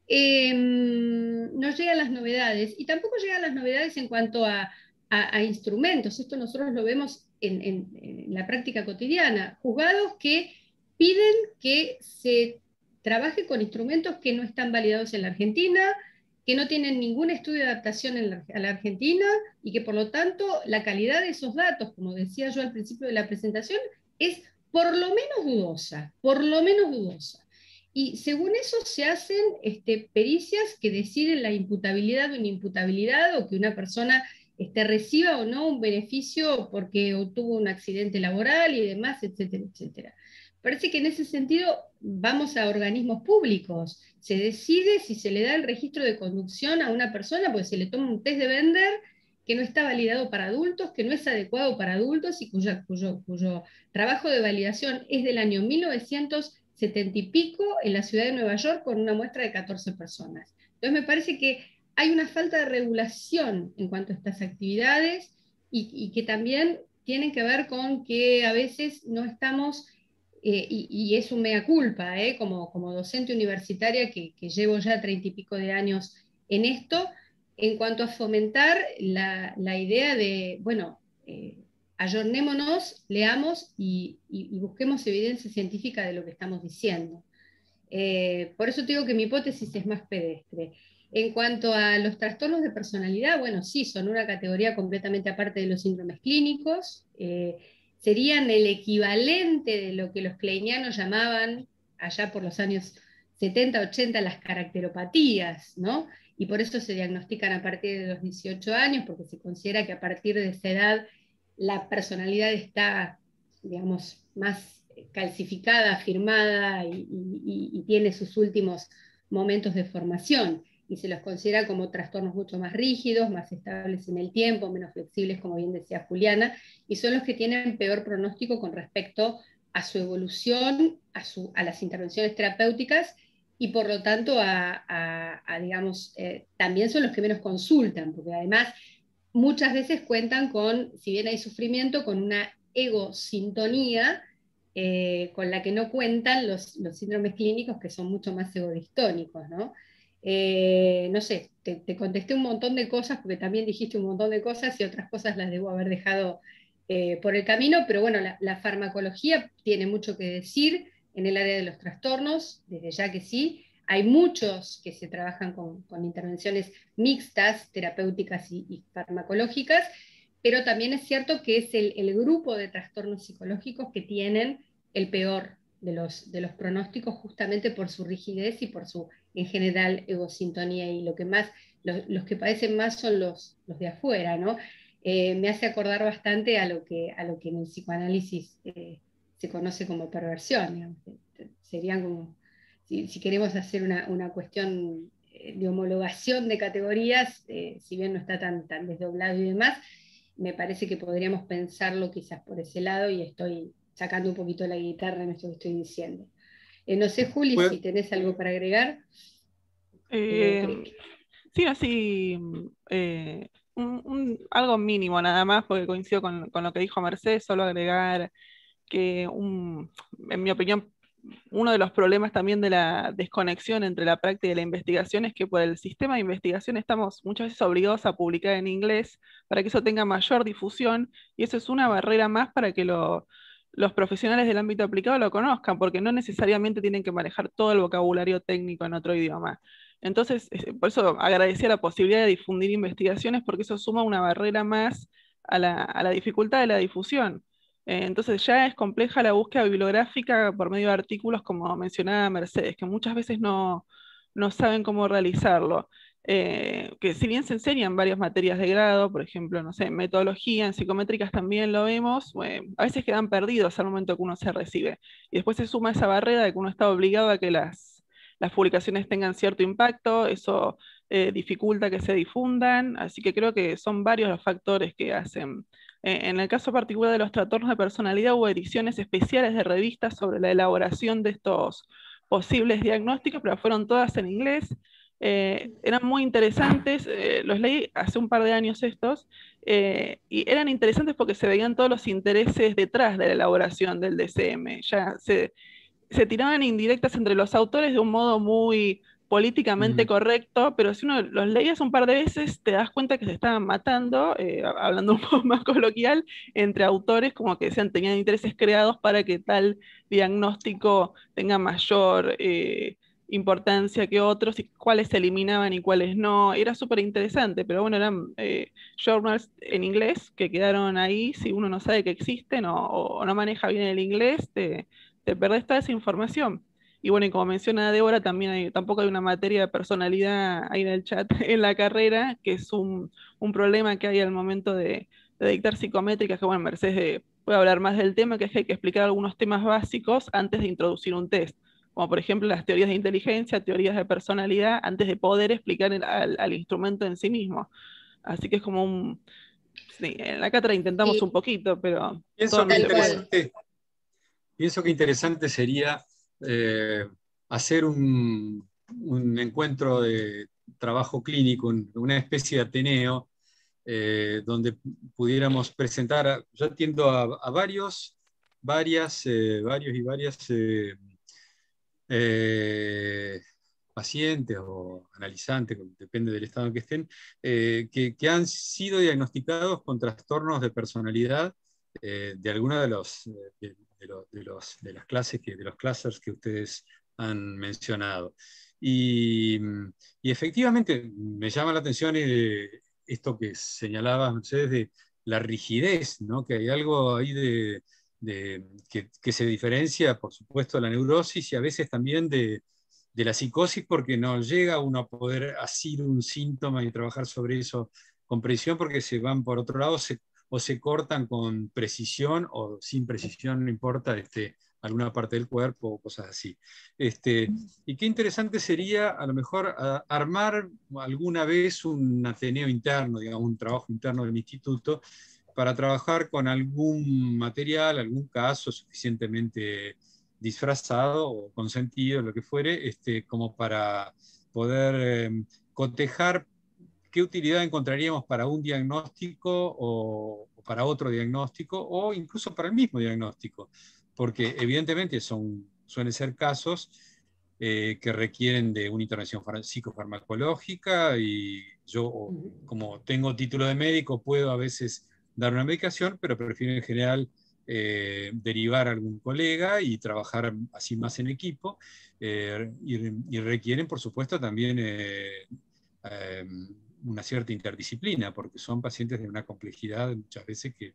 No llegan las novedades, y tampoco llegan las novedades en cuanto a instrumentos. Esto nosotros lo vemos en la práctica cotidiana. Juzgados que piden que se trabaje con instrumentos que no están validados en la Argentina, que no tienen ningún estudio de adaptación a la Argentina, y que por lo tanto la calidad de esos datos, como decía yo al principio de la presentación, es por lo menos dudosa, por lo menos dudosa. Y según eso se hacen pericias que deciden la imputabilidad o inimputabilidad, o que una persona reciba o no un beneficio porque tuvo un accidente laboral y demás, etcétera, etcétera. Parece que en ese sentido vamos a organismos públicos. Se decide si se le da el registro de conducción a una persona porque se le toma un test de Bender que no está validado para adultos, que no es adecuado para adultos y cuyo trabajo de validación es del año 1970 y pico en la ciudad de Nueva York con una muestra de 14 personas. Entonces me parece que hay una falta de regulación en cuanto a estas actividades y que también tienen que ver con que a veces no estamos... y es un mea culpa, como docente universitaria que llevo ya 30 y pico de años en esto, en cuanto a fomentar la idea de, bueno, ayornémonos, leamos y busquemos evidencia científica de lo que estamos diciendo. Por eso te digo que mi hipótesis es más pedestre. En cuanto a los trastornos de personalidad, bueno, sí, son una categoría completamente aparte de los síndromes clínicos, serían el equivalente de lo que los kleinianos llamaban, allá por los años 70, 80, las caracteropatías, ¿no? Y por eso se diagnostican a partir de los 18 años, porque se considera que a partir de esa edad la personalidad está, digamos, más calcificada, afirmada y tiene sus últimos momentos de formación, y se los considera como trastornos mucho más rígidos, más estables en el tiempo, menos flexibles, como bien decía Juliana, y son los que tienen peor pronóstico con respecto a su evolución, a las intervenciones terapéuticas, y por lo tanto digamos, también son los que menos consultan, porque además muchas veces cuentan con, si bien hay sufrimiento, con una egosintonía con la que no cuentan los síndromes clínicos, que son mucho más egodistónicos, ¿no? No sé, te contesté un montón de cosas, porque también dijiste un montón de cosas y otras cosas las debo haber dejado por el camino, pero bueno, la farmacología tiene mucho que decir en el área de los trastornos, desde ya que sí. Hay muchos que se trabajan con intervenciones mixtas, terapéuticas y farmacológicas, pero también es cierto que es el grupo de trastornos psicológicos que tienen el peor de los pronósticos, justamente por su rigidez y por su, en general, egosintonía, y los que padecen más son los de afuera, ¿no? Me hace acordar bastante a lo que en el psicoanálisis se conoce como perversión, digamos. Serían como, si queremos hacer una cuestión de homologación de categorías, si bien no está tan desdoblado y demás, me parece que podríamos pensarlo quizás por ese lado, y estoy sacando un poquito la guitarra en esto que estoy diciendo. No sé, Juli, si tenés algo para agregar. Sí, así, algo mínimo nada más, porque coincido con lo que dijo Mercedes, solo agregar que, en mi opinión, uno de los problemas también de la desconexión entre la práctica y la investigación es que por el sistema de investigación estamos muchas veces obligados a publicar en inglés para que eso tenga mayor difusión, y eso es una barrera más para que los profesionales del ámbito aplicado lo conozcan, porque no necesariamente tienen que manejar todo el vocabulario técnico en otro idioma. Entonces, por eso agradecía la posibilidad de difundir investigaciones, porque eso suma una barrera más a la dificultad de la difusión. Entonces ya es compleja la búsqueda bibliográfica por medio de artículos, como mencionaba Mercedes, que muchas veces no saben cómo realizarlo. Que si bien se enseñan varias materias de grado, por ejemplo, no sé, metodología, en psicométricas también lo vemos, a veces quedan perdidos al momento que uno se recibe. Y después se suma esa barrera de que uno está obligado a que las publicaciones tengan cierto impacto, eso dificulta que se difundan, así que creo que son varios los factores que hacen. En el caso particular de los trastornos de personalidad, hubo ediciones especiales de revistas sobre la elaboración de estos posibles diagnósticos, pero fueron todas en inglés. Eran muy interesantes, los leí hace un par de años estos, y eran interesantes porque se veían todos los intereses detrás de la elaboración del DCM. Ya se tiraban indirectas entre los autores de un modo muy políticamente correcto, pero si uno los leías un par de veces, te das cuenta que se estaban matando, hablando un poco más coloquial, entre autores como que decían tenían intereses creados para que tal diagnóstico tenga mayor importancia que otros, y cuáles se eliminaban y cuáles no. Era súper interesante, pero bueno, eran journals en inglés que quedaron ahí. Si uno no sabe que existen o no maneja bien el inglés, te perdés toda esa información. Y bueno, y como menciona Débora, también tampoco hay una materia de personalidad ahí en el chat en la carrera, que es un problema que hay al momento de dictar psicométricas, que bueno, Mercedes puede hablar más del tema, que es que hay que explicar algunos temas básicos antes de introducir un test, como por ejemplo las teorías de inteligencia, teorías de personalidad, antes de poder explicar al instrumento en sí mismo. Así que es como un... Sí, en la cátedra intentamos un poquito, pero Pienso que no se puede. Pienso que interesante sería hacer un encuentro de trabajo clínico, una especie de Ateneo, donde pudiéramos presentar, yo atiendo a varios y varias pacientes o analizantes, depende del estado en que estén, que han sido diagnosticados con trastornos de personalidad de alguna de las clases, de los clusters que ustedes han mencionado. Y efectivamente me llama la atención esto que señalaban ustedes de la rigidez, ¿no? Que hay algo ahí que se diferencia, por supuesto, de la neurosis y a veces también de la psicosis, porque no llega uno a poder asir un síntoma y trabajar sobre eso con precisión, porque se van por otro lado, o se cortan con precisión o sin precisión, no importa, alguna parte del cuerpo o cosas así. Y qué interesante sería a lo mejor armar alguna vez un ateneo interno, digamos, un trabajo interno del instituto, para trabajar con algún material, algún caso suficientemente disfrazado o consentido, lo que fuere, como para poder cotejar qué utilidad encontraríamos para un diagnóstico o para otro diagnóstico, o incluso para el mismo diagnóstico, porque evidentemente suelen ser casos que requieren de una intervención psicofarmacológica, y yo, como tengo título de médico, puedo a veces dar una medicación, pero prefiero en general derivar a algún colega y trabajar así más en equipo, y requieren, por supuesto, también una cierta interdisciplina, porque son pacientes de una complejidad muchas veces que...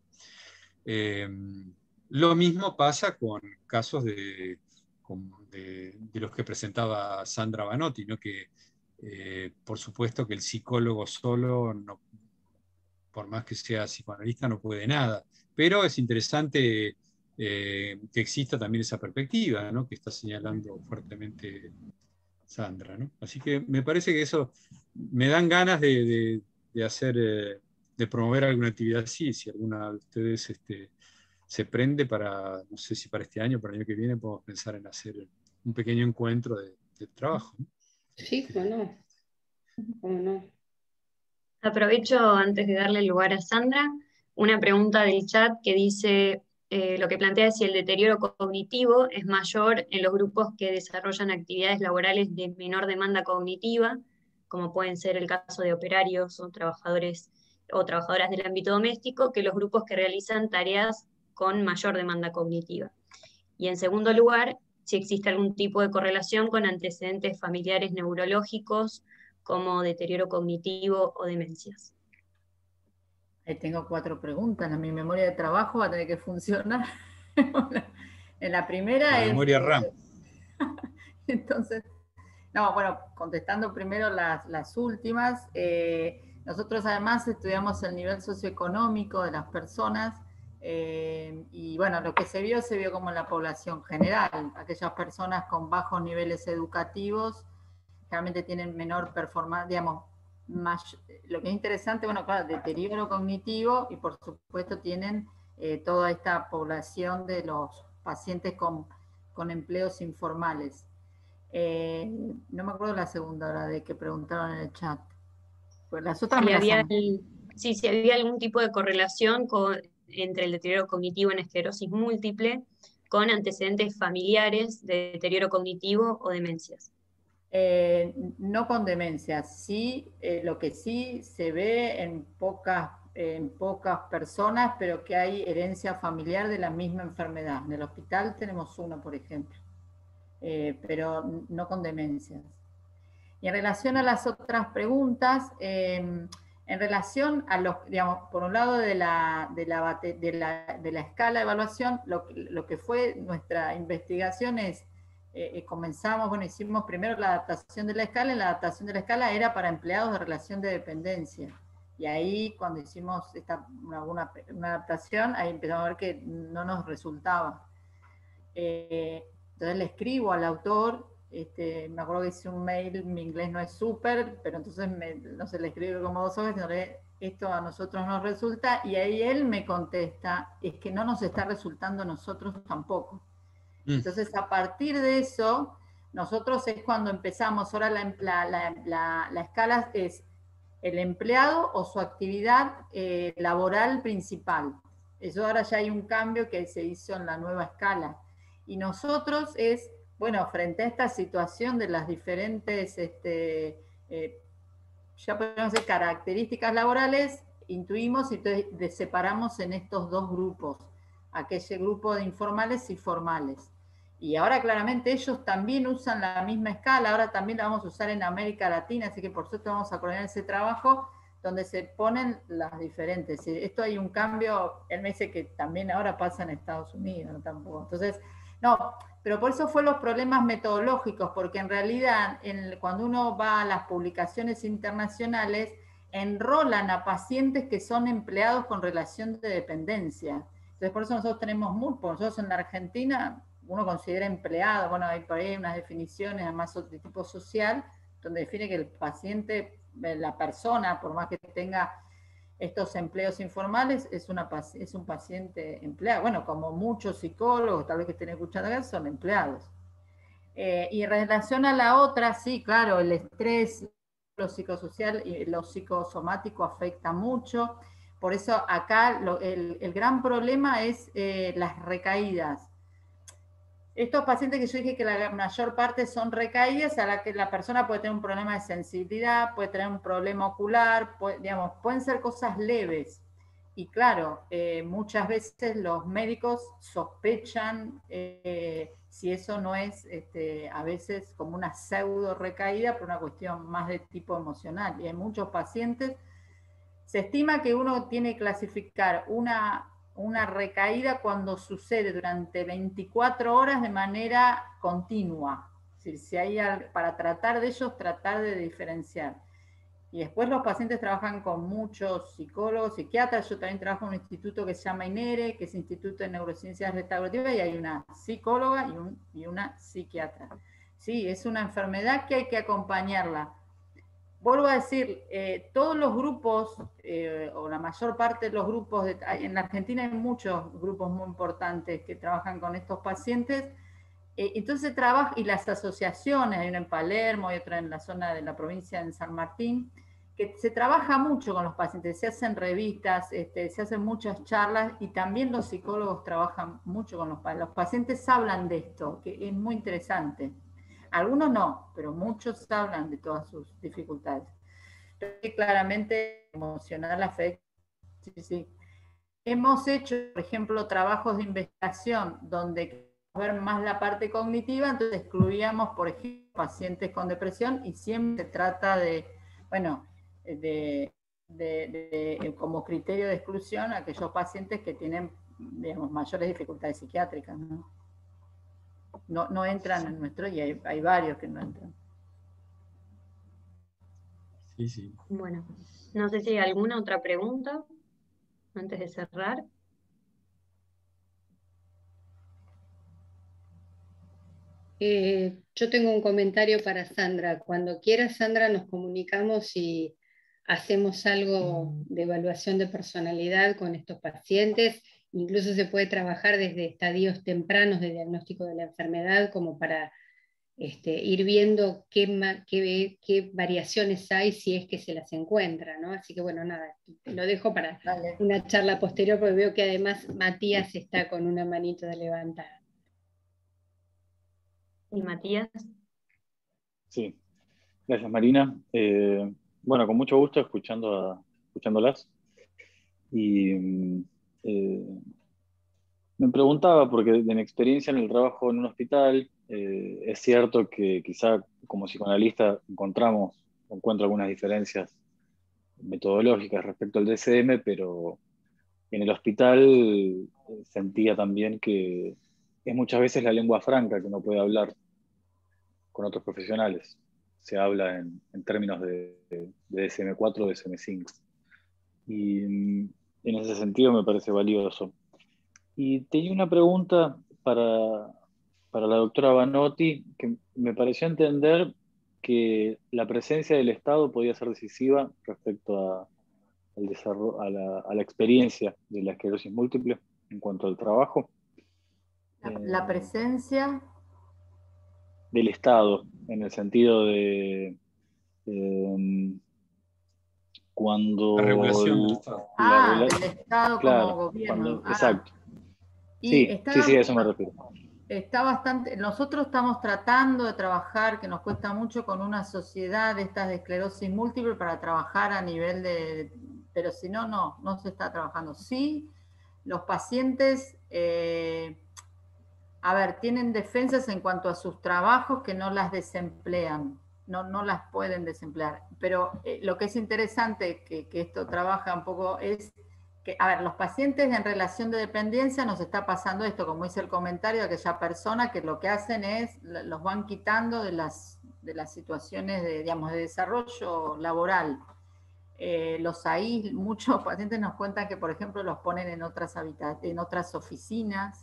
lo mismo pasa con casos de los que presentaba Sandra Banotti, ¿no? Que por supuesto que el psicólogo solo, no, por más que sea psicoanalista, no puede nada, pero es interesante que exista también esa perspectiva, ¿no? Que está señalando fuertemente Sandra, ¿no? Así que me parece que eso me dan ganas de hacer, de promover alguna actividad así. Si alguna de ustedes se prende para, no sé si para este año o para el año que viene, podemos pensar en hacer un pequeño encuentro de trabajo, ¿no? Sí, cómo no. Aprovecho, antes de darle lugar a Sandra, una pregunta del chat que dice, lo que plantea es si el deterioro cognitivo es mayor en los grupos que desarrollan actividades laborales de menor demanda cognitiva, como pueden ser el caso de operarios o trabajadores o trabajadoras del ámbito doméstico, que los grupos que realizan tareas con mayor demanda cognitiva. Y en segundo lugar, si existe algún tipo de correlación con antecedentes familiares neurológicos, como deterioro cognitivo o demencias. Ahí tengo 4 preguntas. Mi memoria de trabajo va a tener que funcionar. En la primera la memoria RAM. Entonces, no, bueno, contestando primero las últimas, nosotros además estudiamos el nivel socioeconómico de las personas, y bueno, lo que se vio como en la población general. Aquellas personas con bajos niveles educativos realmente tienen menor performance, digamos, lo que es interesante, bueno, claro, deterioro cognitivo, y por supuesto tienen toda esta población de los pacientes con empleos informales. No me acuerdo la segunda hora de que preguntaron en el chat. Pues las otras si había algún tipo de correlación entre el deterioro cognitivo en esclerosis múltiple con antecedentes familiares de deterioro cognitivo o demencias. No con demencias, sí, lo que sí se ve en pocas personas, pero que hay herencia familiar de la misma enfermedad. En el hospital tenemos uno, por ejemplo, pero no con demencias. Y en relación a las otras preguntas, en relación a los, digamos, por un lado de la escala de evaluación, lo que fue nuestra investigación es, comenzamos, bueno, hicimos primero la adaptación de la escala, y la adaptación de la escala era para empleados de relación de dependencia. Y ahí, cuando hicimos una adaptación, ahí empezamos a ver que no nos resultaba. Entonces le escribo al autor, me acuerdo que hice un mail, mi inglés no es súper, pero entonces no sé, le escribo como 2 horas, diciéndole, esto a nosotros nos resulta, y ahí él me contesta, es que no nos está resultando a nosotros tampoco. Entonces, a partir de eso, nosotros es cuando empezamos, ahora la escala es el empleado o su actividad laboral principal. Eso ahora ya hay un cambio que se hizo en la nueva escala. Y nosotros es, bueno, frente a esta situación de las diferentes, ya podemos decir, características laborales, intuimos y entonces separamos en estos 2 grupos, aquel grupo de informales y formales. Y ahora claramente ellos también usan la misma escala, ahora también la vamos a usar en América Latina, así que por supuesto vamos a coordinar ese trabajo donde se ponen las diferentes. Esto hay un cambio, él me dice que también ahora pasa en Estados Unidos, no tampoco. Entonces, no, pero por eso fue los problemas metodológicos, porque en realidad cuando uno va a las publicaciones internacionales, enrolan a pacientes que son empleados con relación de dependencia. Entonces por eso nosotros tenemos nosotros en la Argentina, uno considera empleado, bueno, hay por ahí unas definiciones además de tipo social, donde define que el paciente, la persona, por más que tenga estos empleos informales, es un paciente empleado. Bueno, como muchos psicólogos, tal vez que estén escuchando acá, son empleados. Y en relación a la otra, sí, claro, el estrés, lo psicosocial y lo psicosomático afecta mucho. Por eso acá el gran problema es las recaídas. Estos pacientes que yo dije que la mayor parte son recaídas, a la que la persona puede tener un problema de sensibilidad, puede tener un problema ocular, pueden ser cosas leves. Y claro, muchas veces los médicos sospechan si eso no es a veces como una pseudo recaída por una cuestión más de tipo emocional. Y hay muchos pacientes, se estima que uno tiene que clasificar una recaída cuando sucede durante 24 horas de manera continua. Es decir, si hay para tratar de ellos, tratar de diferenciar. Y después los pacientes trabajan con muchos psicólogos, psiquiatras. Yo también trabajo en un instituto que se llama INERE, que es Instituto de Neurociencias Restaurativas, y hay una psicóloga y una psiquiatra. Sí, es una enfermedad que hay que acompañarla. Vuelvo a decir, todos los grupos, o la mayor parte de los grupos, en la Argentina hay muchos grupos muy importantes que trabajan con estos pacientes, entonces trabaja, y las asociaciones, hay una en Palermo, hay otra en la zona de la provincia de San Martín, que se trabaja mucho con los pacientes, se hacen revistas, se hacen muchas charlas, y también los psicólogos trabajan mucho con los pacientes. Los pacientes hablan de esto, que es muy interesante. Algunos no, pero muchos hablan de todas sus dificultades. Entonces, claramente, emocional afecta. Sí, sí. Hemos hecho, por ejemplo, trabajos de investigación donde ver más la parte cognitiva, entonces excluíamos, por ejemplo, pacientes con depresión, y siempre se trata de, bueno, como criterio de exclusión a aquellos pacientes que tienen, digamos, mayores dificultades psiquiátricas, ¿no? No entran en nuestro, y hay varios que no entran. Sí, sí. Bueno, no sé si hay alguna otra pregunta antes de cerrar. Yo tengo un comentario para Sandra. Cuando quiera, Sandra, nos comunicamos y hacemos algo de evaluación de personalidad con estos pacientes. Incluso se puede trabajar desde estadios tempranos de diagnóstico de la enfermedad, como para ir viendo qué variaciones hay si es que se las encuentra, ¿no? Así que bueno, nada, lo dejo para una charla posterior, porque veo que además Matías está con una manito de levantada. ¿Y Matías? Sí, gracias Marina. Bueno, con mucho gusto escuchándolas. Y me preguntaba, porque de mi experiencia en el trabajo en un hospital, es cierto que quizá como psicoanalista encuentro algunas diferencias metodológicas respecto al DSM, pero en el hospital sentía también que es muchas veces la lengua franca que uno puede hablar con otros profesionales. Se habla en términos de DSM-4 o DSM-5. Y en ese sentido me parece valioso. Y tenía una pregunta para la doctora Banotti, que me pareció entender que la presencia del Estado podía ser decisiva respecto al desarrollo, a la experiencia de la esclerosis múltiple en cuanto al trabajo. La presencia del Estado, en el sentido de cuando... La regulación del Estado. Del Estado como gobierno. Exacto. Y sí, a eso me refiero. Está bastante, nosotros estamos tratando de trabajar, que nos cuesta mucho, con una sociedad de estas de esclerosis múltiple para trabajar a nivel de, pero si no, no se está trabajando. Sí, los pacientes, tienen defensas en cuanto a sus trabajos que no las desemplean, no las pueden desemplear. Pero lo que es interesante, que esto trabaja un poco, es que, los pacientes en relación de dependencia nos está pasando esto, como dice el comentario de aquella persona, que lo que hacen es, los van quitando de las situaciones de desarrollo laboral. Muchos pacientes nos cuentan que, por ejemplo, los ponen en otras oficinas.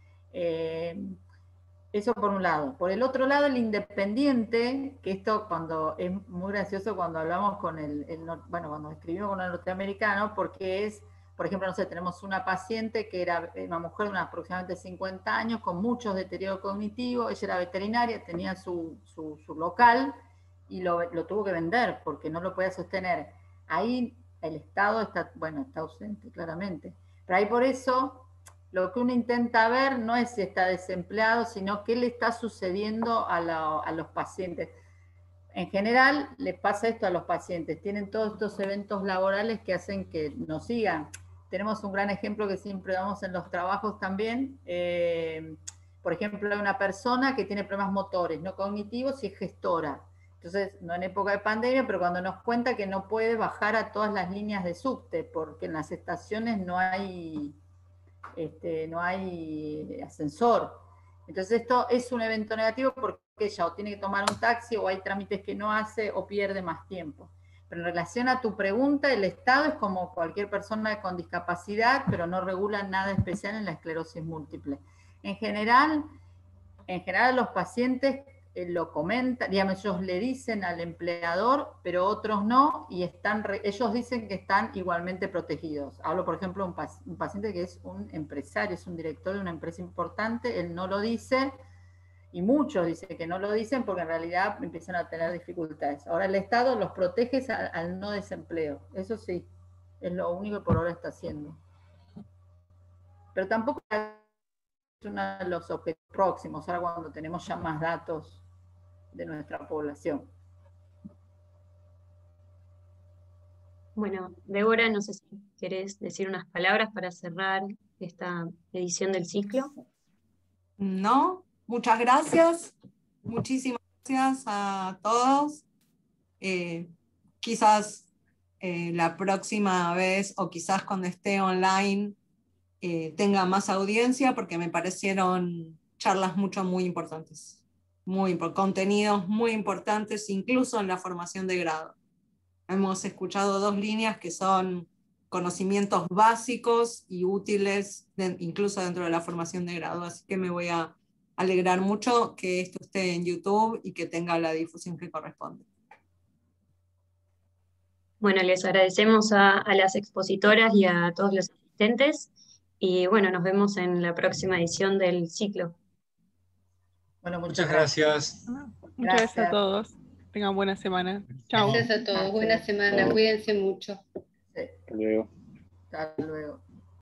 Eso por un lado. Por el otro lado, el independiente, que esto es muy gracioso cuando hablamos con cuando escribimos con el norteamericano, porque es, por ejemplo, no sé, tenemos una paciente que era una mujer de unos aproximadamente 50 años, con muchos deterioro cognitivo. Ella era veterinaria, tenía su local, y lo tuvo que vender porque no lo podía sostener. Ahí el Estado está ausente, claramente. Pero ahí por eso lo que uno intenta ver no es si está desempleado, sino qué le está sucediendo a los pacientes. En general, les pasa esto a los pacientes. Tienen todos estos eventos laborales que hacen que nos sigan. Tenemos un gran ejemplo que siempre damos en los trabajos también. Por ejemplo, hay una persona que tiene problemas motores, no cognitivos, y es gestora. Entonces, no en época de pandemia, pero cuando nos cuenta que no puede bajar a todas las líneas de subte, porque en las estaciones no hay ascensor. Entonces esto es un evento negativo porque ella o tiene que tomar un taxi, o hay trámites que no hace, o pierde más tiempo. Pero en relación a tu pregunta, el Estado es como cualquier persona con discapacidad, pero no regula nada especial en la esclerosis múltiple. En general los pacientes lo comentan, ellos le dicen al empleador, pero otros no, y ellos dicen que están igualmente protegidos. Hablo, por ejemplo, de un paciente que es un empresario, es un director de una empresa importante, él no lo dice, y muchos dicen que no lo dicen porque en realidad empiezan a tener dificultades. Ahora el Estado los protege al no desempleo, eso sí, es lo único que por ahora está haciendo. Pero tampoco es uno de los objetivos próximos, ahora cuando tenemos ya más datos de nuestra población. Bueno, Débora, no sé si querés decir unas palabras para cerrar esta edición del ciclo. No, muchas gracias. Muchísimas gracias a todos. Quizás la próxima vez, o quizás cuando esté online, tenga más audiencia, porque me parecieron charlas muy importantes. Contenidos muy importantes, incluso en la formación de grado. Hemos escuchado 2 líneas que son conocimientos básicos y útiles, incluso dentro de la formación de grado, así que me voy a alegrar mucho que esto esté en YouTube y que tenga la difusión que corresponde. Bueno, les agradecemos a las expositoras y a todos los asistentes, y bueno, nos vemos en la próxima edición del ciclo. Bueno, Muchas gracias. Muchas gracias a todos. Tengan buena semana. Chao. Gracias a todos. Buena semana. Cuídense mucho. Sí. Hasta luego. Hasta luego.